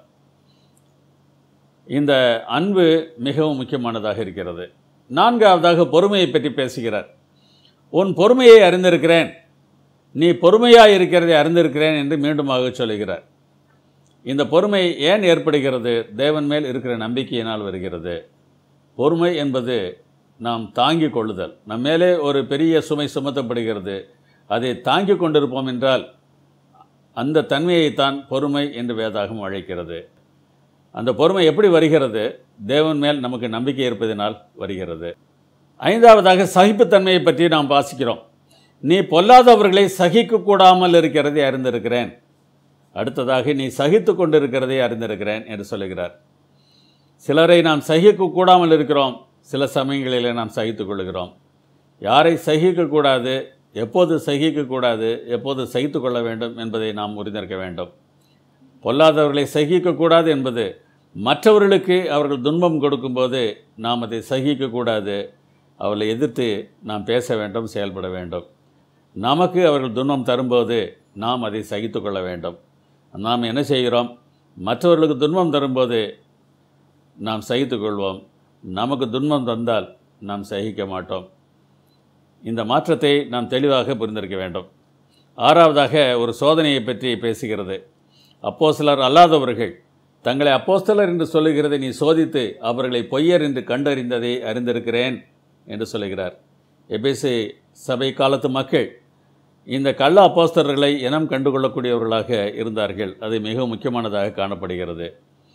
இந்த அன்பு மிகவும் முக்கியமானதாக இருக்கிறது. நான்காவதாக பொறுமையை பற்றி பேசுகிறார். உன் பொறுமையை அறிந்திருக்கிறேன், நீ பொறுமையாக இருக்கிறதை அறிந்திருக்கிறேன் என்று மீண்டுமாக சொல்லுகிறார். இந்த பொறுமை ஏன் ஏற்படுகிறது? தேவன் மேல் இருக்கிற நம்பிக்கையினால் வருகிறது. பொறுமை என்பது நாம் தாங்கிக் கொள்ளுதல். நம் மேலே ஒரு பெரிய சுமை சுமத்தப்படுகிறது, அதை தாங்கிக் கொண்டிருப்போம் என்றால் அந்த தன்மையைத்தான் பொறுமை என்று வேதாகமம் அழைக்கிறது. அந்த பொறுமை எப்படி வருகிறது? தேவன் மேல் நமக்கு நம்பிக்கை இருப்பதனால் வருகிறது. ஐந்தாவதாக சகிப்புத்தன்மையை பற்றி நாம் வாசிக்கிறோம். நீ பொல்லாதவர்களை சகிக்கக்கூடாமல் இருக்கிறதை அறிந்திருக்கிறேன். அடுத்ததாக நீ சகித்து கொண்டிருக்கிறதை அறிந்திருக்கிறேன் என்று சொல்லுகிறார். சிலரை நாம் சகிக்கக்கூடாமல் இருக்கிறோம், சில சமயங்களிலே நாம் சகித்து கொள்ளுகிறோம். யாரை சகிக்கக்கூடாது, எப்போது சகிக்கக்கூடாது, எப்போது சகித்து கொள்ள வேண்டும் என்பதை நாம் உணர்ந்திருக்க வேண்டும். பொல்லாதவர்களை சகிக்கக்கூடாது என்பது மற்றவர்களுக்கு அவர்கள் துன்பம் கொடுக்கும்போது நாம் அதை சகிக்கக்கூடாது, அவர்களை எதிர்த்து நாம் பேச வேண்டும், செயல்பட வேண்டும். நமக்கு அவர்கள் துன்பம் தரும்போது நாம் அதை சகித்து கொள்ள வேண்டும். நாம் என்ன செய்கிறோம்? மற்றவர்களுக்கு துன்பம் தரும்போது நாம் சகித்து கொள்வோம், நமக்கு துன்பம் தந்தால் நாம் சகிக்க மாட்டோம். இந்த மாற்றத்தை நாம் தெளிவாக புரிந்திருக்க வேண்டும். ஆறாவதாக ஒரு சோதனையை பற்றி பேசுகிறது. அப்போஸ்தலர் அல்லாதவர்கள் தங்களை அப்போஸ்தலர் என்று சொல்லுகிறதை நீ சோதித்து அவர்களை பொய்யர் என்று கண்டறிந்ததை அறிந்திருக்கிறேன் என்று சொல்லுகிறார். எபேசு சபை காலத்து மக்கள் இந்த கள்ள அப்போஸ்தலர்களை இனம் கண்டுகொள்ளக்கூடியவர்களாக இருந்தார்கள். அது மிகவும் முக்கியமானதாக காணப்படுகிறது.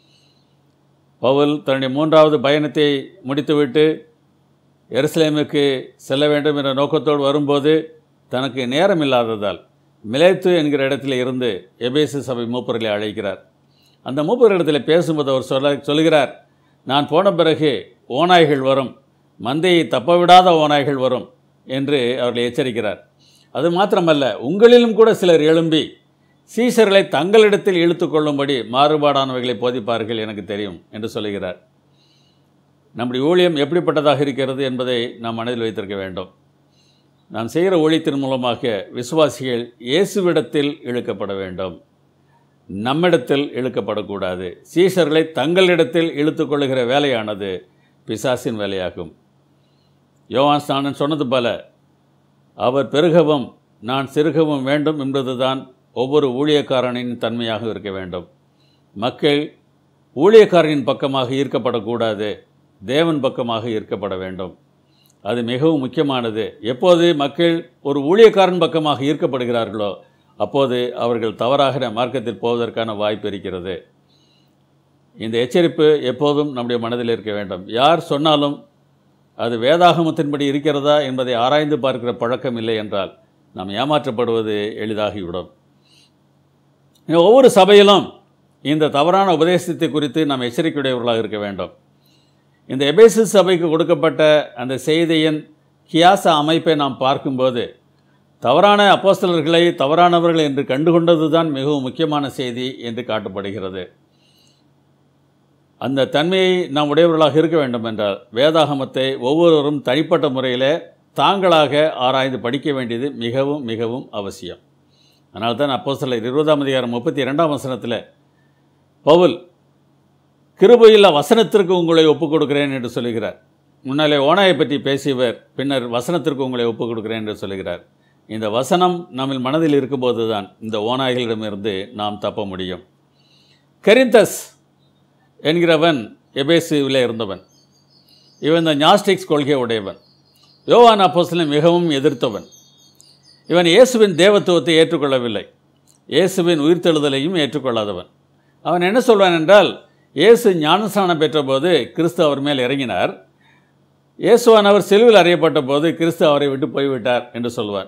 பவுல் தன்னுடைய மூன்றாவது பயணத்தை முடித்துவிட்டு எருசலேமுக்கு செல்ல வேண்டும் என்ற நோக்கத்தோடு வரும்போது தனக்கு நேரம் இல்லாததால் மிலேத்து என்கிற இடத்துல இருந்து எபேசு சபை மூப்பர்களை அழைக்கிறார். அந்த மூப்பர்களிடத்தில் பேசும்போது அவர் சொல்ல சொல்கிறார், நான் போன பிறகு ஓநாய்கள் வரும், மந்தையை தப்பவிடாத ஓநாய்கள் வரும் என்று அவர்களை எச்சரிக்கிறார். அது மாத்திரமல்ல, உங்களிலும் கூட சிலர் எழும்பி சீஷர்களை தங்களிடத்தில் இழுத்து கொள்ளும்படி மாறுபாடானவைகளை போதிப்பார்கள், எனக்கு தெரியும் என்று சொல்லுகிறார். நம்முடைய ஊழியம் எப்படிப்பட்டதாக இருக்கிறது என்பதை நாம் மனதில் வைத்திருக்க வேண்டும். நாம் செய்கிற ஊழியத்தின் மூலமாக விசுவாசிகள் இயேசுவிடத்தில் இழுக்கப்பட வேண்டும், நம்மிடத்தில் இழுக்கப்படக்கூடாது. சீஷர்களை தங்களிடத்தில் இழுத்து கொள்ளுகிற வேலையானது பிசாசின் வேலையாகும். யோவான் ஸ்நானன் சொன்னது போல, அவர் பெருகவும் நான் சிறுகவும் வேண்டும் என்பதுதான் ஒவ்வொரு ஊழியக்காரனின் தன்மையாக இருக்க வேண்டும். மக்கள் ஊழியக்காரனின் பக்கமாக ஈர்க்கப்படக்கூடாது, தேவன் பக்கமாக ஈர்க்கப்பட வேண்டும். அது மிகவும் முக்கியமானது. எப்போது மக்கள் ஒரு ஊழியக்காரன் பக்கமாக ஈர்க்கப்படுகிறார்களோ அப்போது அவர்கள் தவறாக மார்க்கத்தில் போவதற்கான வாய்ப்பு இருக்கிறது. இந்த எச்சரிப்பு எப்போதும் நம்முடைய மனதில் இருக்க வேண்டும். யார் சொன்னாலும் அது வேதாகமத்தின்படி இருக்கிறதா என்பதை ஆராய்ந்து பார்க்கிற பழக்கம் இல்லை என்றால் நாம் ஏமாற்றப்படுவது எளிதாகிவிடும். ஒவ்வொரு சபையிலும் இந்த தவறான உபதேசத்தை குறித்து நாம் எச்சரிக்கையுடையவர்களாக இருக்க வேண்டும். இந்த எபேசு சபைக்கு கொடுக்கப்பட்ட அந்த செய்தியின் கியாச அமைப்பை நாம் பார்க்கும்போது தவறான அப்போஸ்தலர்களை தவறானவர்கள் என்று கண்டுகொண்டது தான் மிகவும் முக்கியமான செய்தி என்று காட்டப்படுகிறது. அந்த தன்மையை நாம் உடையவர்களாக இருக்க வேண்டும் என்றால் வேதாகமத்தை ஒவ்வொருவரும் தனிப்பட்ட முறையில் தாங்களாக ஆராய்ந்து படிக்க வேண்டியது மிகவும் மிகவும் அவசியம். அதனால்தான் அப்போஸ்தலர் இருபதாம் அதிகாரம் முப்பத்தி இரண்டாம் வசனத்தில் பவுல் கிருபையுள்ள வசனத்திற்கு உங்களை ஒப்புக் கொடுக்கிறேன் என்று சொல்கிறார். முன்னாலே ஓனாயை பற்றி பேசியவர் பின்னர் வசனத்திற்கு உங்களை ஒப்புக் கொடுக்கிறேன் என்று சொல்கிறார். இந்த வசனம் நம்ம மனதில் இருக்கும்போது தான் இந்த ஓநாய்களிடமிருந்து நாம் தப்ப முடியும். கரிந்தஸ் என்கிறவன் எபேசுவில் இருந்தவன். இவன் இந்த ஞாஸ்டிக்ஸ் கொள்கை உடையவன். யோவான் அப்போஸ்தலனை மிகவும் எதிர்த்தவன். இவன் இயேசுவின் தேவத்துவத்தை ஏற்றுக்கொள்ளவில்லை, இயேசுவின் உயிர்த்தெழுதலையும் ஏற்றுக்கொள்ளாதவன். அவன் என்ன சொல்வான் என்றால், இயேசு ஞானஸ்நானம் பெற்றபோது கிறிஸ்து அவர் மேல் இறங்கினார், இயேசுவானவர் சிலுவையில் அறையப்பட்ட போது கிறிஸ்து அவரை விட்டு போய்விட்டார் என்று சொல்வார்.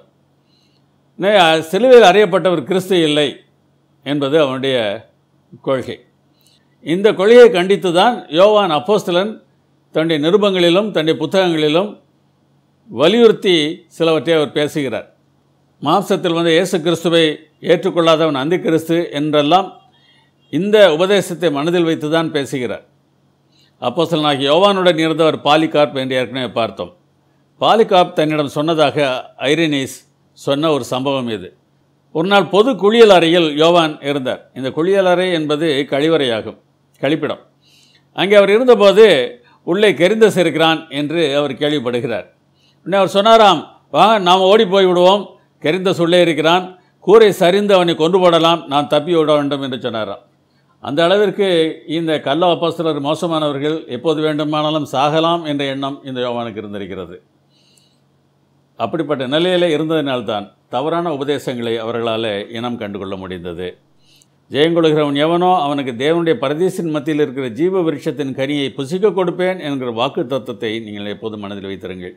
சிலுவையில் அறையப்பட்டவர் கிறிஸ்து இல்லை என்பது அவனுடைய கொள்கை. இந்த கொள்கையை கண்டித்து தான் யோவான் அப்போஸ்தலன் தன்னுடைய நிருபங்களிலும் தன்னுடைய புத்தகங்களிலும் வலியுறுத்தி சிலவற்றை அவர் பேசுகிறார். மாம்சத்தில் வந்து இயேசு கிறிஸ்துவை ஏற்றுக்கொள்ளாதவன் அந்தி கிறிஸ்து என்றெல்லாம் இந்த உபதேசத்தை மனதில் வைத்து தான் பேசுகிறார். அப்போஸ்தலனாகிய யோவானுடன் இருந்தவர் பாலிகார்ப் என்று ஏற்கனவே பார்த்தோம். பாலிகார்ப் தன்னிடம் சொன்னதாக ஐரேனிஸ் சொன்ன ஒரு சம்பவம் இது. ஒரு நாள் பொது குளியல் அறையில் யோவான் இருந்தார். இந்த குளியல் அறை என்பது கழிவறையாகும், கழிப்பிடம். அங்கே அவர் இருந்தபோது உள்ளே கரிந்தஸ் இருக்கிறான் என்று அவர் கேள்விப்படுகிறார். உடனே அவர் சொன்னாராம், வாங்க நாம் ஓடி போய் விடுவோம், கரிந்தஸ் உள்ளே இருக்கிறான், கூரை சரிந்து அவனை கொண்டு போடலாம், நான் தப்பி விட வேண்டும் என்று சொன்னாராம். அந்த அளவிற்கு இந்த கள்ள அப்போஸ்தலர் மோசமானவர்கள், எப்போது வேண்டுமானாலும் சாகலாம் என்ற எண்ணம் இந்த யோவானுக்கு இருந்திருக்கிறது. அப்படிப்பட்ட நிலையிலே இருந்ததினால்தான் தவறான உபதேசங்களை அவர்களால் இனம் கண்டுகொள்ள முடிந்தது. ஜெயங்கொள்கிறவன் எவனோ அவனுக்கு தேவனுடைய பரதீசின் மத்தியில் இருக்கிற ஜீவ விருட்சத்தின் கனியை புசிக்க கொடுப்பேன் என்கிற வாக்கு தத்துவத்தை நீங்கள் எப்போதும் மனதில் வைத்திருங்கள்.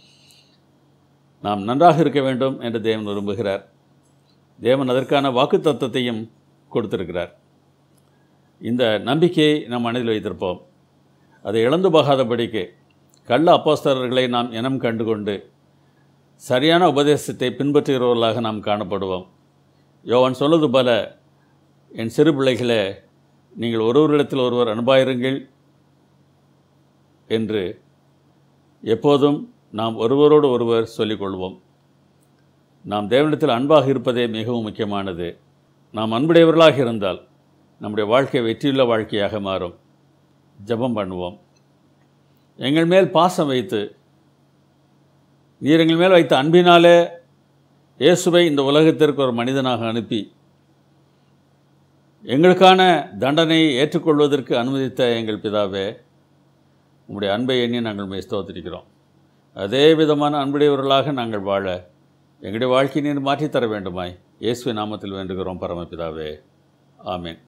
நாம் நன்றாக இருக்க வேண்டும் என்று தேவன் விரும்புகிறார். தேவன் அதற்கான வாக்கு தத்துவத்தையும் கொடுத்திருக்கிறார். இந்த நம்பிக்கையை நாம் மனதில் வைத்திருப்போம். அதை இழந்து போகாதபடிக்கு கள்ள அப்போஸ்தலர்களை நாம் இனம் கண்டுகொண்டு சரியான உபதேசத்தை பின்பற்றுகிறவர்களாக நாம் காணப்படுவோம். யோவான் சொல்வது போல, என் சிறு பிள்ளைகளே, நீங்கள் ஒருவரிடத்தில் ஒருவர் அன்பாயிருங்கள் என்று எப்போதும் நாம் ஒருவரோடு ஒருவர் சொல்லிக்கொள்வோம். நாம் தேவனிடத்தில் அன்பாக இருப்பதே மிகவும் முக்கியமானது. நாம் அன்புடையவர்களாக இருந்தால் நம்முடைய வாழ்க்கை வெற்றியுள்ள வாழ்க்கையாக மாறும். ஜெபம் பண்ணுவோம். எங்கள் மேல் பாசம் வைத்து, நீர் எங்கள் மேல் வைத்த அன்பினாலே இயேசுவை இந்த உலகத்திற்கு ஒரு மனிதனாக அனுப்பி எங்களுக்கான தண்டனையை ஏற்றுக்கொள்வதற்கு அனுமதித்த எங்கள் பிதாவே, உங்களுடைய அன்பை எண்ணி நாங்கள் உம்மை ஸ்தோத்திரிக்கிறோம். அதே விதமான அன்புடையவர்களாக நாங்கள் வாழ எங்களுடைய வாழ்க்கையை நீர் மாற்றித்தர வேண்டுமாய் இயேசுவின் நாமத்தில் வேண்டுகிறோம் பரமபிதாவே. ஆமென்.